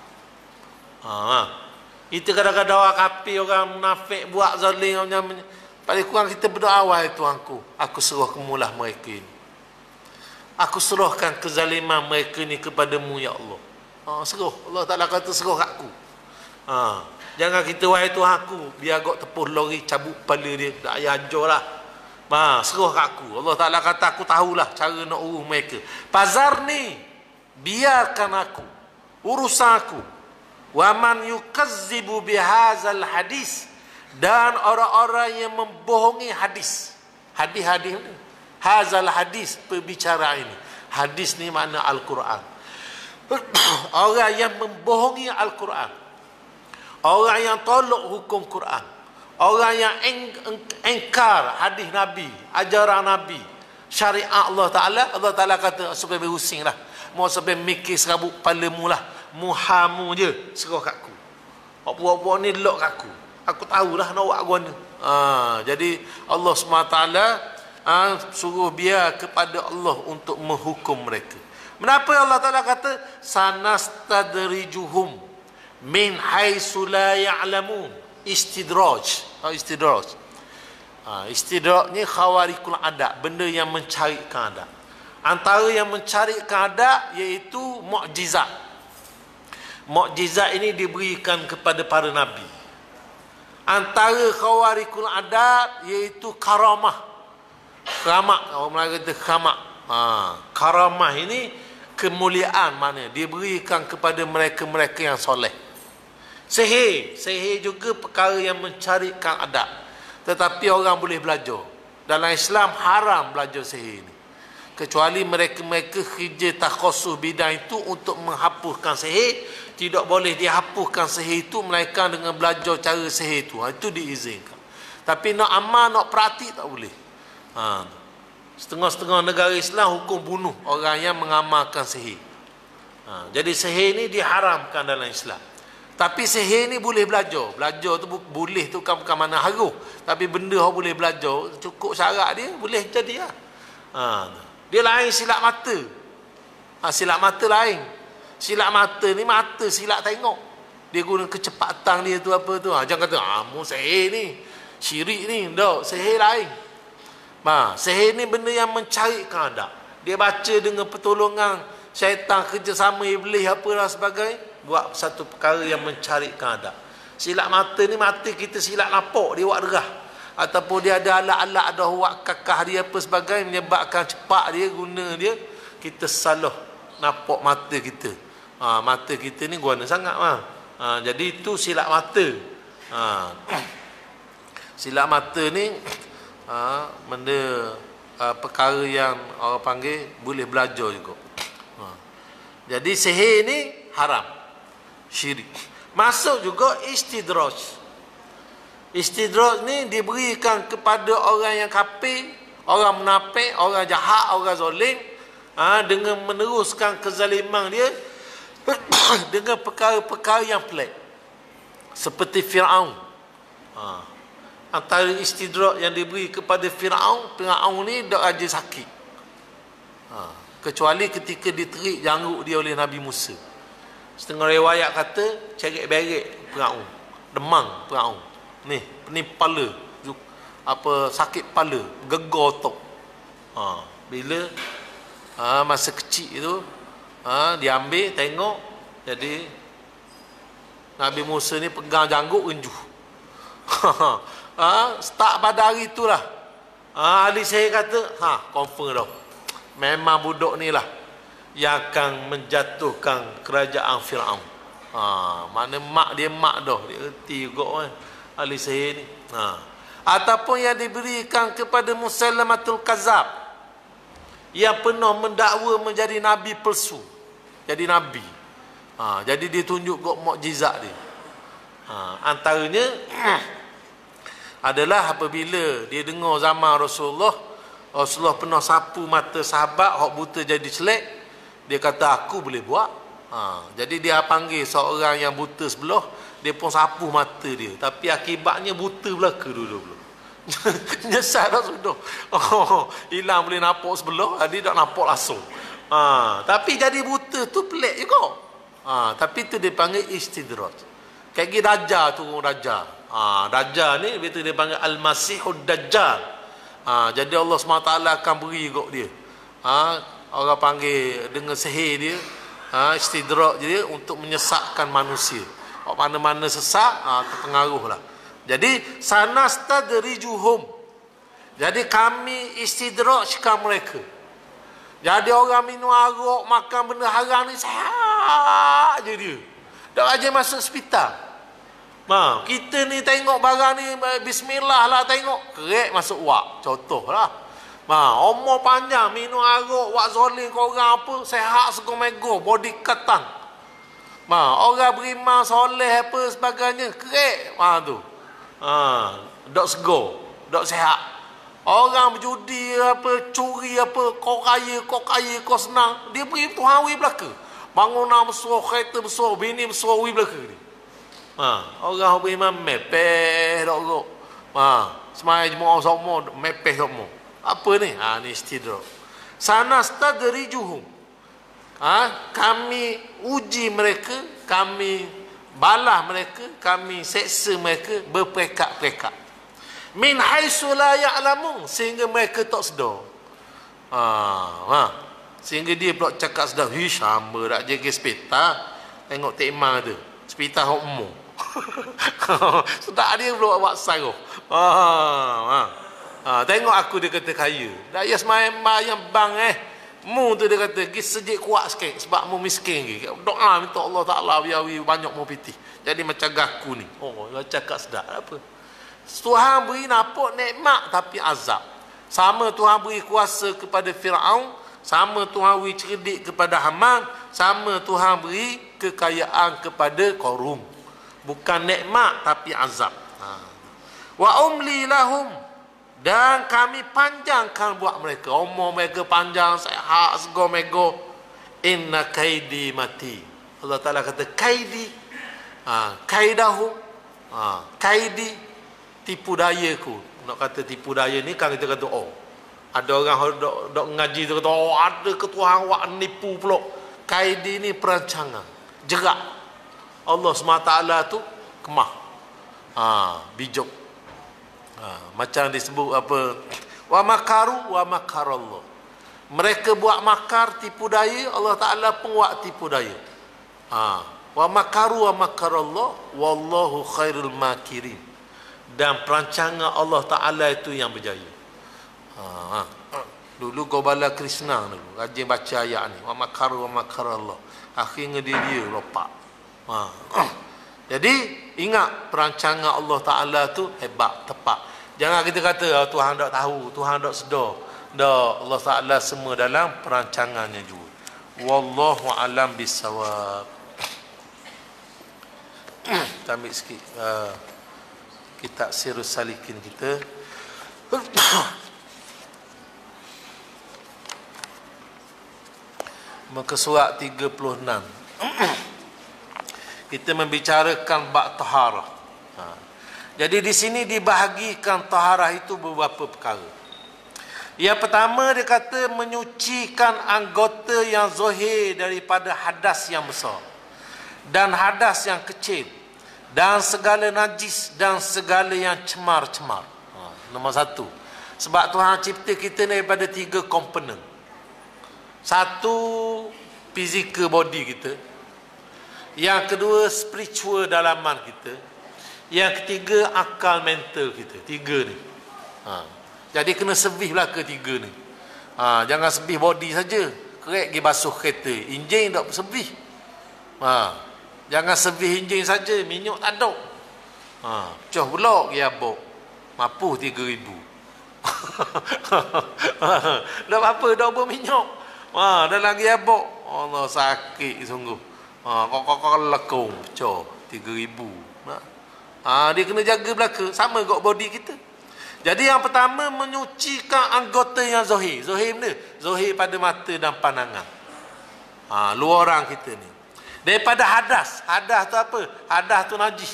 Itu kadang-kadang orang kafir, orang munafik buat zalim, paling kurang kita berdoa, wahai Tuhanku, aku seruh kemulah mereka ini. Aku serahkan kezaliman mereka ni kepadamu, ya Allah. Seruh. Allah Ta'ala kata seruh aku. Jangan kita, wahai Tuhanku, biar agak tepuh lori, cabut kepala dia, tak payah ajar lah. Seruh aku. Allah Ta'ala kata, aku tahulah cara nak urus mereka. Pazar ni, biarkan aku, urusan aku. Wa man yukazzibu bihazal hadis, dan orang-orang yang membohongi hadis. Hadis-hadis ni, hazal hadis, perbicaraan ini. Hadis ni makna Al-Quran. Orang yang membohongi Al-Quran, orang yang tolak hukum Quran, orang yang engkar hadis Nabi, ajaran Nabi, syariat Allah Ta'ala. Allah Ta'ala kata supaya berhusing lah, mau sampai mikir serabut kepalamu lah, muhamu je serah kat aku. Buat-buat ni lok kat aku, aku tahulah nak buat guna. Jadi Allah SWT suruh biar kepada Allah untuk menghukum mereka. Kenapa Allah Ta'ala kata sanastadrijuhum min haitsu la ya'lamun? istidraj. Istidraj. Istidraj ni khawarikul adat, benda yang mencarikan adat. Antara yang mencarikan adat iaitu mukjizat. Mukjizat ini diberikan kepada para nabi. Antara khawarikul adat iaitu karamah. Keramat, orang Melayu kata keramat. Karamah ini kemuliaan, mana diberikan kepada mereka-mereka yang soleh. Sihir juga perkara yang mencarikan adat. Tetapi orang boleh belajar. Dalam Islam haram belajar sihir ini. Kecuali mereka-mereka kerja takhusus bidang itu untuk menghapuskan sihir. Tidak boleh dihapuskan sihir itu melainkan dengan belajar cara sihir itu. Itu diizinkan. Tapi nak amal, nak praktik tak boleh. Setengah-setengah negara Islam hukum bunuh orang yang mengamalkan sihir. Jadi sihir ini diharamkan dalam Islam. Tapi sihir ni boleh belajar. Belajar tu boleh tu bukan mana haruh. Tapi benda yang boleh belajar, cukup syarat dia, boleh jadi lah. Dia lain silap mata. Silap mata lain. Silap mata ni mata silap tengok. Dia guna kecepatan dia tu apa tu. Jangan kata, mu sihir ni, syirik ni. Tak, sihir lain. Sihir ni benda yang mencarikan adat. Dia baca dengan pertolongan syaitan, kerjasama iblis apa dan sebagainya. Buat satu perkara yang mencarikan adat. Silap mata ni mata kita silap nampak dia buat derah. Ataupun dia ada alat-alat, ada buat kakah dia apa sebagainya, menyebabkan cepat dia guna dia, kita salah nampak mata kita. Mata kita ni guna sangat jadi itu silap mata. Silap mata ni benda perkara yang orang panggil boleh belajar juga. Jadi sihir ni haram, syirik. Masuk juga istidraj. Istidraj ni diberikan kepada orang yang kafir, orang munafik, orang jahat, orang zalim, dengan meneruskan kezaliman dia dengan perkara-perkara yang pelik. Seperti Firaun. Antara istidraj yang diberi kepada Firaun ni dak raja sakit. Kecuali ketika diterik janggut dia oleh Nabi Musa. Setengah riwayat kata ceret-beret Firaun, demam Firaun. Ni kepala, sakit kepala, gegar otak. Bila masa kecil itu diambil tengok, jadi Nabi Musa ni pegang janggut renjuh. Start pada hari itulah ahli sihir kata, confirm dah, memang budak ni lah yang akan menjatuhkan kerajaan Firaun. Mana mak dia dah, dia erti juga ahli sihir ni. Ataupun yang diberikan kepada Musailamatul Kazab, yang pernah mendakwa menjadi nabi palsu, jadi nabi. Jadi dia tunjuk kok mukjizat dia. Antaranya adalah apabila dia dengar zaman Rasulullah pernah sapu mata sahabat hak buta jadi celek, dia kata aku boleh buat. Jadi dia panggil seorang yang buta sebelah, dia pun sapu mata dia, tapi akibatnya buta belaka dulu. Nyesal dah sudah. Hilang boleh nampak sebelah, dia tak nampak langsung. Tapi jadi buta tu pelik juga. Tapi tu dia panggil istidraj. Kayak gini Dajjal, turun Dajjal. Dajjal ni betul dia panggil Al-Masihud Dajjal. Jadi Allah SWT akan beri juga dia. Orang panggil dengan sihir dia, istidraj dia untuk menyesatkan manusia. Mana-mana sesak, terpengaruh lah. Jadi sanastadrijuhum. Jadi kami istidrajkan mereka. Jadi orang minum arak, makan benda haram ni sihat je dia. Tak aja masuk hospital. Kita ni tengok barang ni bismillah lah tengok, kerek masuk wak. Contohlah. Umur panjang minum arak, wak zolim kau orang apa, sihat segomego, body ketang. Orang beriman soleh apa sebagainya, kerek tu. Dok sego, dok sihat. Orang berjudi apa, curi apa, kau kaya, kau senang, dia beri Tuhan wi belaka. Bangunan besar, kereta besar, bini besar wi belaka ni. Orang beriman mepeh dok gok. Semai jemaah semua mepeh semua. Apa ni? Ni istidraj. Sanastadrijuhum. Kami uji mereka, kami balah mereka, kami seksa mereka berpekat-pekat. Min haitsu la ya'lamun, sehingga mereka tak sedar. Sehingga dia pula cakap sedar, sama tak jaga sepita, tengok tekmah tu, sepita umum. Sedar dia pula buat sarung. Tengok aku, dia kata kaya. Dah ya sembahyang bang mu tu dia kata gi sejik kuat sikit sebab mu miskin lagi. Doa minta Allah Taala biar banyak mu pitih. Jadi macam gaku ni. Dia cakap sedar apa? Tuhan beri nampak nikmat tapi azab. Sama Tuhan beri kuasa kepada Firaun, sama Tuhan beri cerdik kepada Haman, sama Tuhan beri kekayaan kepada Qarun. Bukan nikmat tapi azab. Wa umli lahum, dan kami panjangkan buat mereka. Umur mereka panjang, sehat, segala mega. Inna kaidi mati. Allah Ta'ala kata kaidi, kaidahum, kaidi, tipu dayaku. Nak kata tipu daya ni kan kita kata, ada orang dok ngaji tu kata, ada ketuhan wak nipu pula. Kaidi ni perancangan, jerak. Allah SWT tu kemah, bijak. Macam disebut apa, wa makaru wa makarallah. Mereka buat makar, tipu daya, Allah Ta'ala pun buat tipu daya. Wa makaru wa makarallah wallahu khairul makirin. Dan perancangan Allah Ta'ala itu yang berjaya. Dulu Gobala Krishna dulu rajin baca ayat ni, wa makaru wa makarallah. Akhirnya dia lopak. Jadi ingat perancangan Allah Ta'ala tu hebat, tepat. Jangan kita kata Tuhan tak tahu, Tuhan tak sedar. Tak, Allah Ta'ala semua dalam perancangannya juga. Wallahu alam bisawab. Kita ambil sikit kitab Sirrus Salikin kita. Muka surat 36. Kita membicarakan bab taharah. Jadi di sini dibahagikan taharah itu beberapa perkara. Yang pertama dia kata menyucikan anggota yang zahir daripada hadas yang besar dan hadas yang kecil dan segala najis dan segala yang cemar-cemar. Nombor satu. Sebab Tuhan cipta kita daripada 3 komponen. Satu, physical body kita. Yang kedua, spiritual dalaman kita. Yang ketiga, akal mental kita. 3 ni. Jadi kena sebih lah ke 3 ni. Jangan sebih body saja. Kerek pergi basuh kereta, enjin tak sebih. Jangan sebih enjin saja, minyak tak ada. Coh pula pergi abok, mapuh 3,000. Dah apa dah berminyak. Dalam pergi abok, Allah sakit sungguh. Kok lekung, coh 3,000. Dia kena jaga belaka. Sama kot body kita. Jadi yang pertama, menyucikan anggota yang zahir. Zahir benda? Zahir pada mata dan pandangan. Luar orang kita ni. Daripada hadas. Hadas tu apa? Hadas tu najis.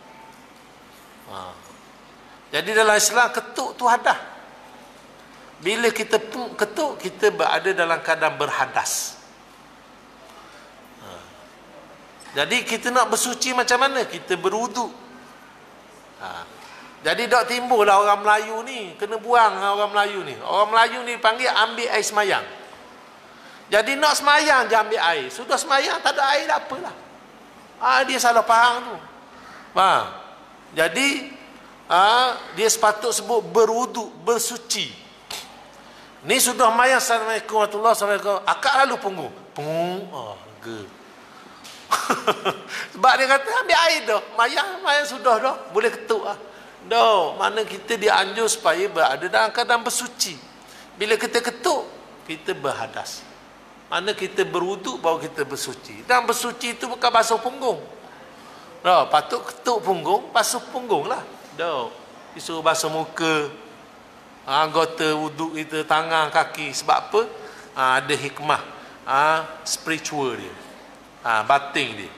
Jadi dalam Islam, ketuk tu hadas. Bila kita ketuk, kita berada dalam keadaan berhadas. Jadi kita nak bersuci macam mana? Kita berwuduk. Jadi tak timbul lah orang Melayu ni kena buang orang Melayu ni. Orang Melayu ni panggil ambil air semayang. Jadi nak semayang je ambil air. Sudah semayang tak ada air tak apalah. Dia salah faham tu. Jadi dia sepatut sebut berwuduk, bersuci. Ni sudah semayang, Assalamualaikum warahmatullahi wabarakatuh. Akak lalu punggung. Sebab dia kata ambil air dah, mayang sudah dah, boleh ketuk lah. Dah, mana kita dianjur supaya berada dalam keadaan bersuci. Bila kita ketuk, kita berhadas. Mana kita berwuduk baru kita bersuci. Dan bersuci itu bukan basuh punggung. Dah, patut ketuk punggung, basuh punggung lah. Dah, disuruh basuh muka, anggota wuduk kita, tangan, kaki. Sebab apa? Ada hikmah spiritual dia, batin dia.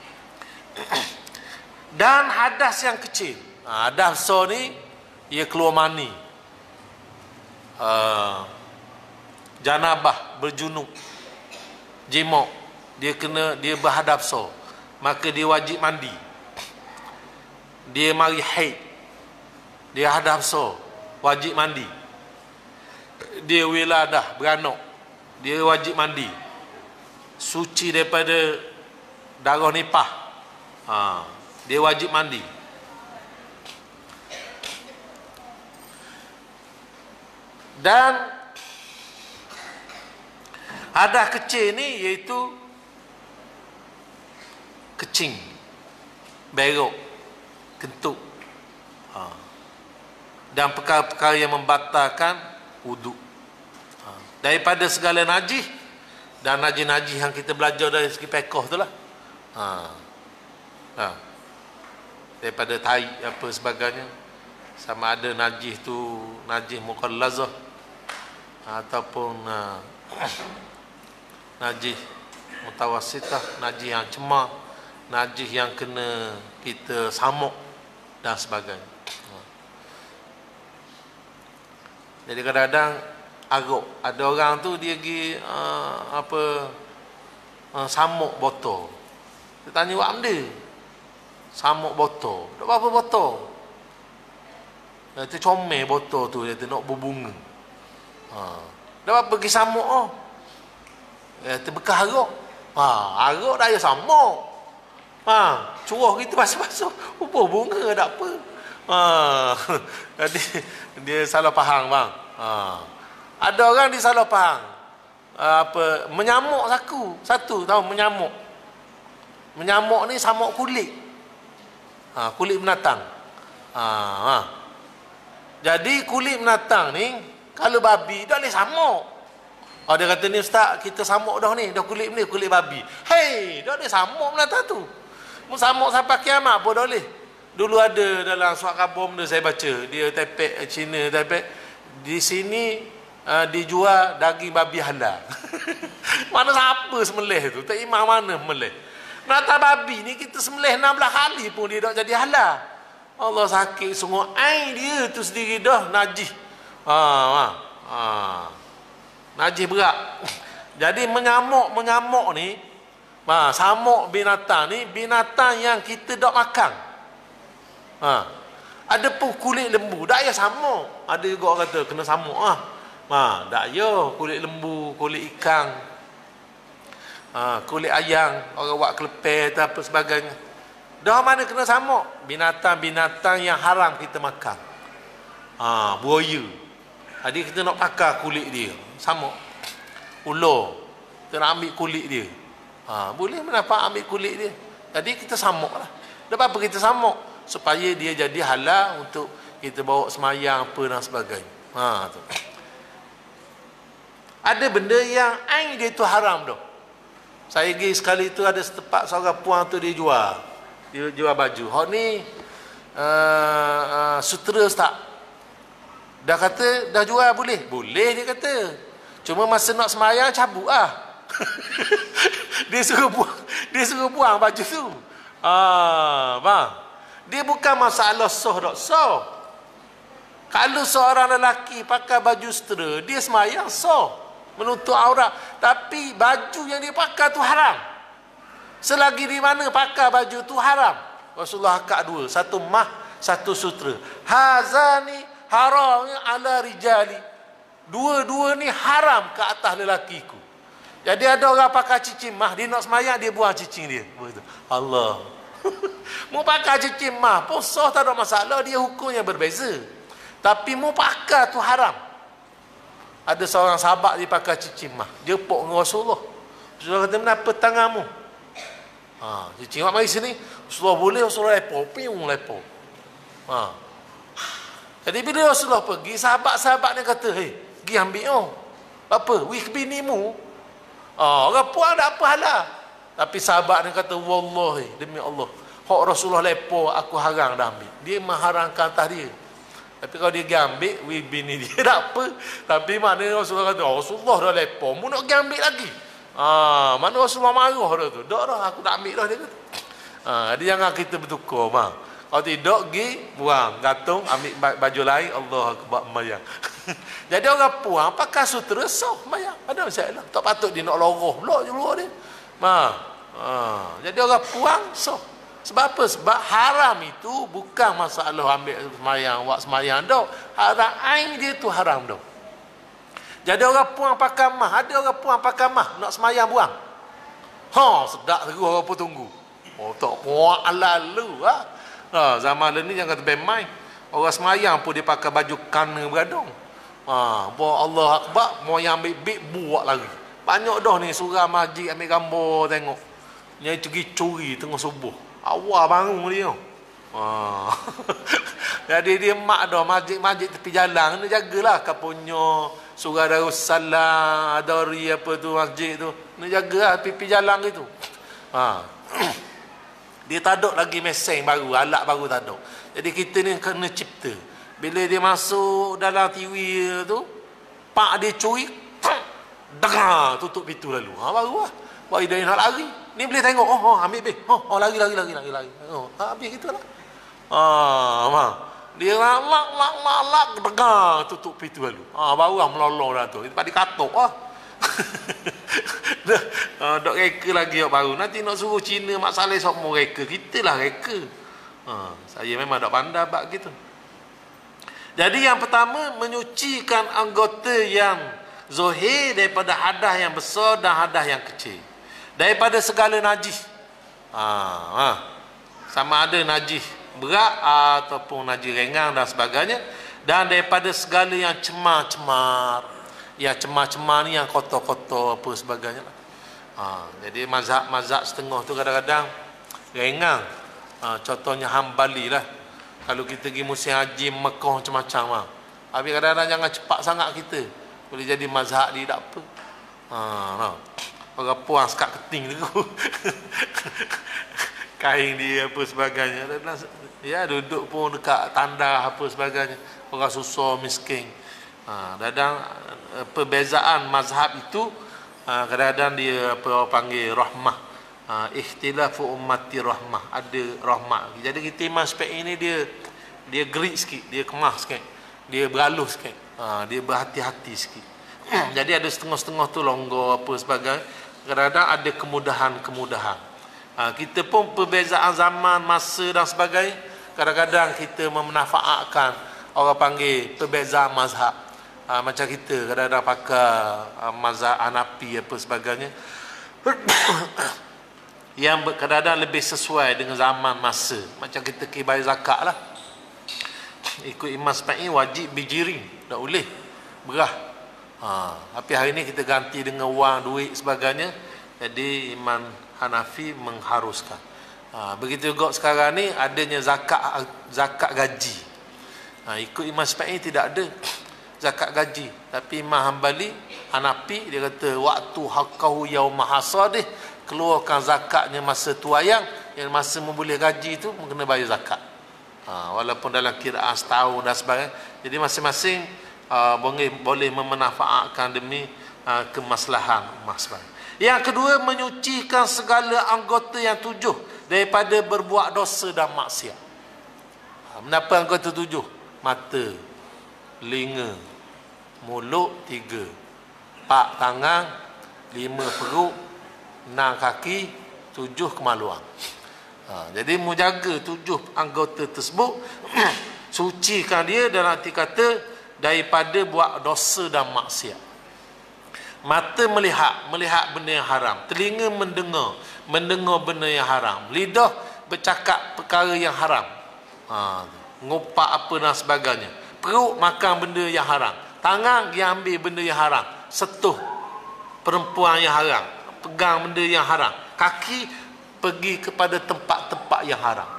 Dan hadas yang kecil. Hadas besar ni, ia keluar mani, janabah, berjunub, jimok, dia berhadas besar. maka dia wajib mandi. Dia mari haid, dia hadas besar, wajib mandi. Dia wiladah, beranak, dia wajib mandi. Suci daripada darah nipah, dia wajib mandi. Dan hadas kecil ni iaitu kecing, berok, kentut, dan perkara-perkara yang membatalkan wuduk, daripada segala najis. Dan najis-najis yang kita belajar dari segi fiqh tu lah, daripada tai apa sebagainya, sama ada najis tu najis muqallazah ataupun najis mutawassitah, najis yang cemar, najis yang kena kita samuk dan sebagainya. Jadi kadang-kadang ada orang tu dia pergi samuk botol. Dia tanya wak benda, samuk botol, tak apa botol. Dia comel botol tu, dia nak berbunga. Dah apa pergi samuk oh. Dia bekas arak. Arak dah ya samuk. Curah kita basuh-basuh, bunga tak apa. Jadi dia salah faham bang. Ada orang dia salah faham. Menyamuk satu tahu menyamuk. Menyamuk ni samuk kulit. Kulit binatang. Jadi kulit binatang ni kalau babi dah boleh samuk. Dia kata ni ustaz, kita samuk dah ni, dah kulit ni kulit babi. Hei, dah boleh samuk binatang tu. Mu samuk sampai kiamat pun dah boleh. Dulu ada dalam surat khabar benda saya baca, dia tepek Cina tepek di sini dijual daging babi halal. Mana siapa sembelih tu? Tak imam mana sembelih. Nata babi ni kita sembelih 16 kali pun dia tak jadi halal. Allah sakit sungguh air dia tu sendiri dah najis. Najis berat. Jadi menyamuk ni, samuk binatang ni binatang yang kita tak makan. Ada pun kulit lembu, tak ya samuk. Ada juga orang kata kena samuk tak ya kulit lembu, kulit ikan, kulit ayam, orang buat kelepar atau apa sebagainya. Dah mana kena samuk? Binatang-binatang yang haram kita makan. Buaya. Jadi kita nak pakai kulit dia, samuk. Ular, kita nak ambil kulit dia. Boleh mendapat ambil kulit dia. Jadi kita samuk lah. Dah apa kita samuk? Supaya dia jadi halal untuk kita bawa semayang apa dan sebagainya. Tu. Ada benda yang ain dia tu haram dah. Saya pergi sekali tu ada setempat seorang puang tu dia jual baju. Hak ni sutera tak? Dah kata dah jual boleh? Boleh dia kata. Cuma masa nak semayang cabut lah. Dia suruh buang baju tu. Bang. Dia bukan masalah sah tak sah. Kalau seorang lelaki pakai baju sutera, dia semayang sah, menutup aurat. Tapi baju yang dia pakai tu haram. Selagi di mana pakai baju tu haram. Rasulullah akad dua, satu mah, satu sutera. Hazani haram ala rijali. Dua-dua ni haram ke atas lelakiku. Jadi ada orang pakai cincin mah, dia nak semayang dia buang cincin dia. Allah. Mu pakai cincin mah pun sah, tak ada masalah, dia hukumnya berbeza. Tapi mu pakai tu haram. Ada seorang sahabat dia pakai cincin mah, dia pok dengan Rasulullah. Rasulullah kata, kenapa tanganmu? Cincin mah mari sini. Rasulullah boleh, Rasulullah lepo, piung lepo. Jadi bila Rasulullah pergi, sahabat-sahabat dia kata, hei, pergi ambil apa? Wih binimu. Orang puang tak apa halal. Tapi sahabat dia kata, wallahi, demi Allah, hak Rasulullah lepo aku haram dah ambil. Dia mengharamkan atas dia. Tapi kalau dia pergi ambil, wih bini dia tak apa. Tapi mana Rasulullah kata, Rasulullah dah lepo, mu nak pergi ambil lagi. Mana Rasulullah marah dah tu. Tak dah, aku tak ambil dah dia kata. Jadi jangan kita bertukar bang. Kalau tidak pergi, buang, gantung, ambil baju lain, Allah akbar, mayang. Jadi orang puang pakai sutera sah mayang. Ada masalah. Tak patut dia nak loroh pula je luar dia. Jadi orang puang sah. Sebab apa? Sebab haram itu bukan masalah ambil semayang, buat semayang dah. Haram ain dia tu haram dah. Jadi orang puang pakai mah, ada orang puang pakai mah nak semayang buang. Sedap terus orang pun tunggu. Tak puang lalu zaman ni jangan kata main. Orang semayang pun dia pakai baju kana beradung. Buat Allah Akbar, mau yang ambil big buat lagi. Banyak dah ni surah masjid ambil gambar tengok. Yang pergi curi tengah subuh. Awal bangun dia. Jadi dia mak dah masjid-masjid tepi jalan kena jagalah kapunya surah Darussalam, Adari apa tu masjid tu. Kena jagalah tepi jalan gitu. Dia tak ada lagi mesin baru, alat baru tak ada. Jadi kita ni kena cipta. Bila dia masuk dalam TV tu, pak dia curi, tutup pintu lalu. Baru lah. Wah, dia nak lari. Ni boleh tengok, ambil beh. Lari. Habis gitu lah. Dia lak, tutup pintu lalu. Baru lah melolong dah tu. Dia katok lah. Dok reka lagi yang baru. Nanti nak suruh Cina Mak Saleh sok mau reka. Kita lah reka. Saya memang dok pandai bab gitu. Jadi yang pertama, menyucikan anggota yang zahir daripada hadas yang besar dan hadas yang kecil. Daripada segala najis. Sama ada najis berat ataupun najis ringan dan sebagainya. Dan daripada segala yang cemar-cemar. Yang cemar-cemar ni yang kotor-kotor apa sebagainya. Jadi mazhab setengah tu kadang-kadang ringan. Contohnya Hambali lah. Kalau kita pergi musim haji Mekah macam-macam Habis kadang-kadang jangan cepat sangat kita. Boleh jadi mazhab dia tak apa. Orang puang sekat keting tu. Kain dia apa sebagainya. Ya duduk pun dekat tanda apa sebagainya. Orang susah miskin. Kadang perbezaan mazhab itu kadang-kadang dia apa orang panggil rahmah. Ikhtilafu ummati rahmah, ada rahmat. Jadi kita imam Syafi'i ini dia gerik sikit, dia kemas sikit, dia berhalus sikit, dia berhati-hati sikit. Jadi ada setengah-setengah tu longgar apa sebagainya. Kadang-kadang ada kemudahan. Kita pun perbezaan zaman, masa dan sebagainya. Kadang-kadang kita memanfaatkan orang panggil perbezaan mazhab. Macam kita kadang-kadang pakai mazhab Hanafi apa sebagainya. Yang kadang-kadang lebih sesuai dengan zaman masa. Macam kita bayar zakat lah. Ikut Imam Syafi'i wajib bijiring. Tak boleh berah. Tapi hari ni kita ganti dengan wang, duit sebagainya. Jadi Imam Hanafi mengharuskan. Begitu juga sekarang ni adanya zakat gaji. Ikut Imam Syafi'i tidak ada zakat gaji. Tapi Imam Hambali, Hanafi, dia kata waktu haqqahu yauma hasadih, keluarkan zakatnya masa tuayang, yang masa memboleh gaji itu kena bayar zakat. Walaupun dalam kiraan setahun dan sebagainya. Jadi masing-masing boleh memanfaatkan demi kemaslahan umat sebagainya. Yang kedua, menyucikan segala anggota yang 7 daripada berbuat dosa dan maksiat. Kenapa anggota 7? Mata, telinga, mulut 3, 4 tangan, 5 perut, 6 kaki, 7 kemaluan. Jadi menjaga 7 anggota tersebut, sucikan dia dalam arti kata daripada buat dosa dan maksiat. Mata melihat benda yang haram. Telinga mendengar benda yang haram. Lidah bercakap perkara yang haram. Ngopak apa dan sebagainya. Perut makan benda yang haram. Tangan dia ambil benda yang haram. Sentuh perempuan yang haram. Pegang benda yang haram. Kaki pergi kepada tempat-tempat yang haram.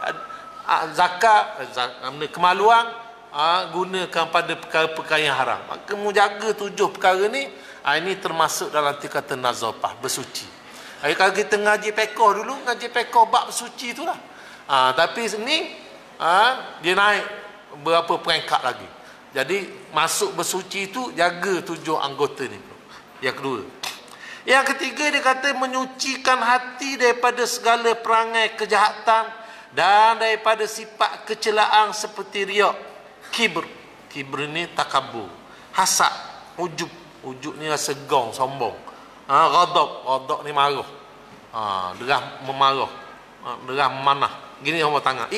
Zakat, kemaluan gunakan pada perkara-perkara yang haram. Maka menjaga 7 perkara ni, ini termasuk dalam tingkatan nazafah, bersuci. Kalau kita ngaji pekoh dulu, ngaji pekoh bab bersuci itulah. Tapi ni dia naik berapa peringkat lagi. Jadi masuk bersuci itu jaga 7 anggota ni. Yang kedua. Yang ketiga dia kata menyucikan hati daripada segala perangai kejahatan dan daripada sifat kecelaan seperti riak, kibr. Kibr ni takabur, hasad, ujub. Ujub ni rasa gong, sombong. Ghadab ni marah. Derah memarah, derah memanah. Gini orang tangan.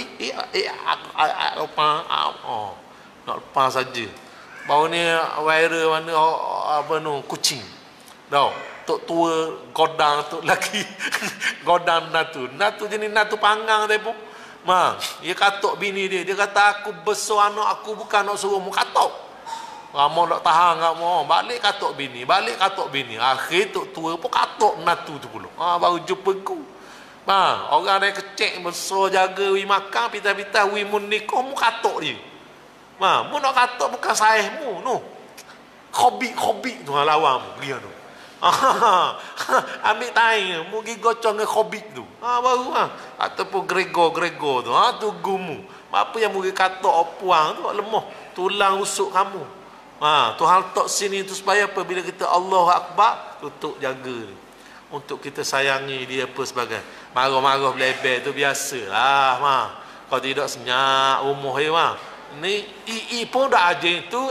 Nak lepas saja. Baru ni viral mana apa nu kucing. Dah, tok tua godang tok lelaki. Godang natu jenis natu panggang dia pun. Dia katok bini dia. Dia kata aku besar anak aku bukan nak suruh mu katok. Mau nak tahan enggak mau. Balik katok bini. Akhir tok tua pun katok natu tu pula. Baru jumpa ku. Orang yang kecek besar jaga wi makan pita-pita wi mun nikah mu katok dia. Mu nak katok bukan saehmu no. Hobi tu lawan mu dia tu. Ambil taing mu gi gocong dengan hobi tu. Baru ataupun Gregor tu. Tu gumu. Apa yang mu gi katok puang tu lemah tulang rusuk kamu. Tu hal tok sini tu supaya apa bila kita Allahu Akbar tutup jaga ni. Untuk kita sayangi dia apa sebagai. Marah-marah belebel tu biasalah Kalau tidak senyap umur dia Ni pun dah ajar tu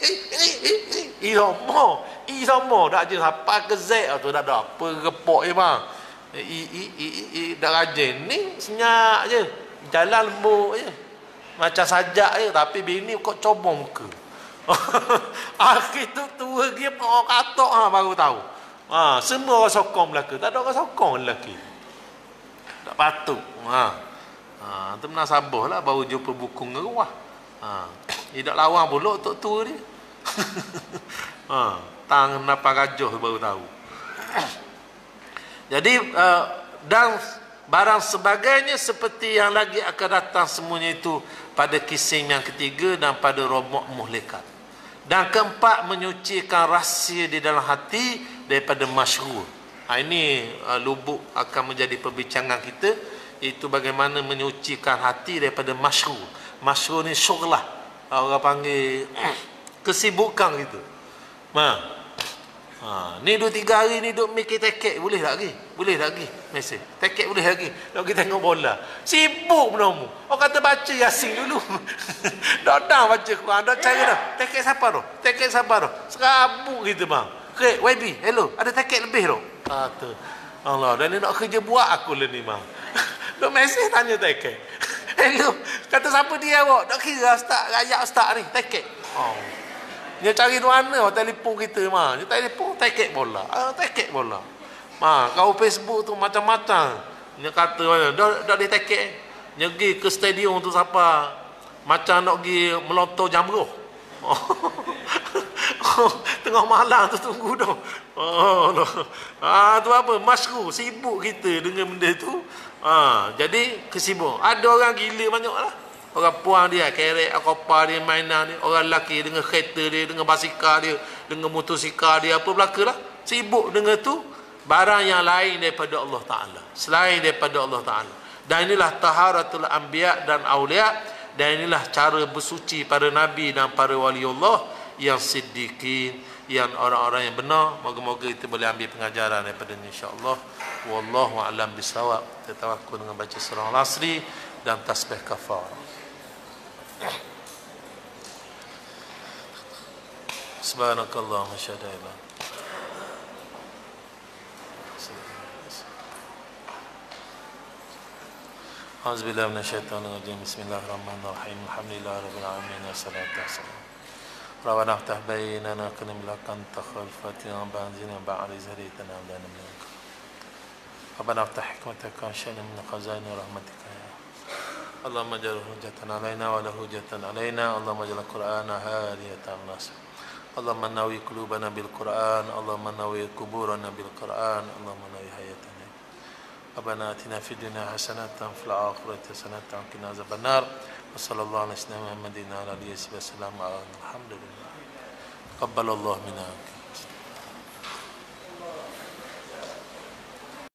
sama dah ajar apa ke Z tu dah ada apa repok dia dah ajar ni senyap je jalan lembut je macam sajak je tapi bini kok cobong muka. Akhir tu tua dia orang katok baru tahu. Semua orang sokong lelaki, tak ada orang sokong lelaki. Tak patut. Tu pernah sabar lah baru jumpa buku ngeruah. Dia tak lawan pula tok tua dia. Tangan apa gajuh baru tahu. Jadi dan barang sebagainya seperti yang lagi akan datang semuanya itu pada kisah yang ketiga dan pada robok muhlikat. Dan keempat, menyucikan rahsia di dalam hati daripada masyhur. Ini lubuk akan menjadi perbincangan kita, iaitu bagaimana menyucikan hati daripada masyhur. Masyhur ni syughlah, orang panggil kesibukan gitu. Ni 2-3 hari ni duk mikir teket boleh tak lagi? Boleh tak lagi? Mesej. Teket boleh lagi? Nak kita tengok bola. Sibuk benamu. Orang kata baca Yasin dulu. Dah baca Quran. Dah cara dah. Teket siapa tu? Teket siapa tu? Serabut gitu bang. Okay, YB, hello. Ada teket lebih tu? Kata. Allah, dan ni nak kerja buat aku lah ni bang. Duk mesej tanya teket. Hello. Kata siapa dia awak? Tak kira ustaz, rakyat ustaz ni. Teket. Dia cari tu mana telefon kita dia telefon teket bola. Teket bola. Kau Facebook tu macam-macam. Dia kata mana dak dia teket. Dia pergi ke stadium tu siapa macam nak pergi melontar jamruh. Tengah malam tu tunggu dah. Tu apa? Masyhur, sibuk kita dengan benda tu. Jadi kesibuk. Ada orang gila banyaklah. Orang puang dia, kerek, akopa dia, mainan dia. Orang lelaki dengan kereta dia, dengan basikal dia, dengan motosikal dia, apa belakalah. Sibuk dengan tu, barang yang lain daripada Allah Ta'ala. Selain daripada Allah Ta'ala. Dan inilah taharatul anbiya dan awliya. Dan inilah cara bersuci para Nabi dan para wali Allah yang siddiqin, yang orang-orang yang benar. Moga-moga kita boleh ambil pengajaran daripada ini, insyaAllah. Wallahu a'lam bisawab. Kita tawakkul dengan baca surah Al-Asri dan tasbih kafar. Subhanakallahumma wa bihamdika. A'udzubillahi minasyaitonir rajim. Bismillahirrahmanirrahim. Alhamdulillahirabbil alamin. Wassalatu wassalamu. Rabbana iftah bainana wa qina anta khalfatina ba'dina ba'da zariatana wa lana minka. Rabbana iftah hikmataka wa shana min khaza'in rahmatika. Allahumma ja'al hujjatan alaina wa la hujjatan alaina. Allahumma ja'al Qur'ana hadiyatan nas. Allahumma nawi qulubana bil Qur'an. Allahumma nawi kuburana bil Qur'an. Allahumma nawi hayatana. Rabbana atina fid dunya hasanatan wa fil akhirati hasanatan wa qina azabannar. Wa sallallahu alaihi wa sallam Muhammadin ala alihi wa sallam. Alhamdulillah. Taqabbalallahu minna.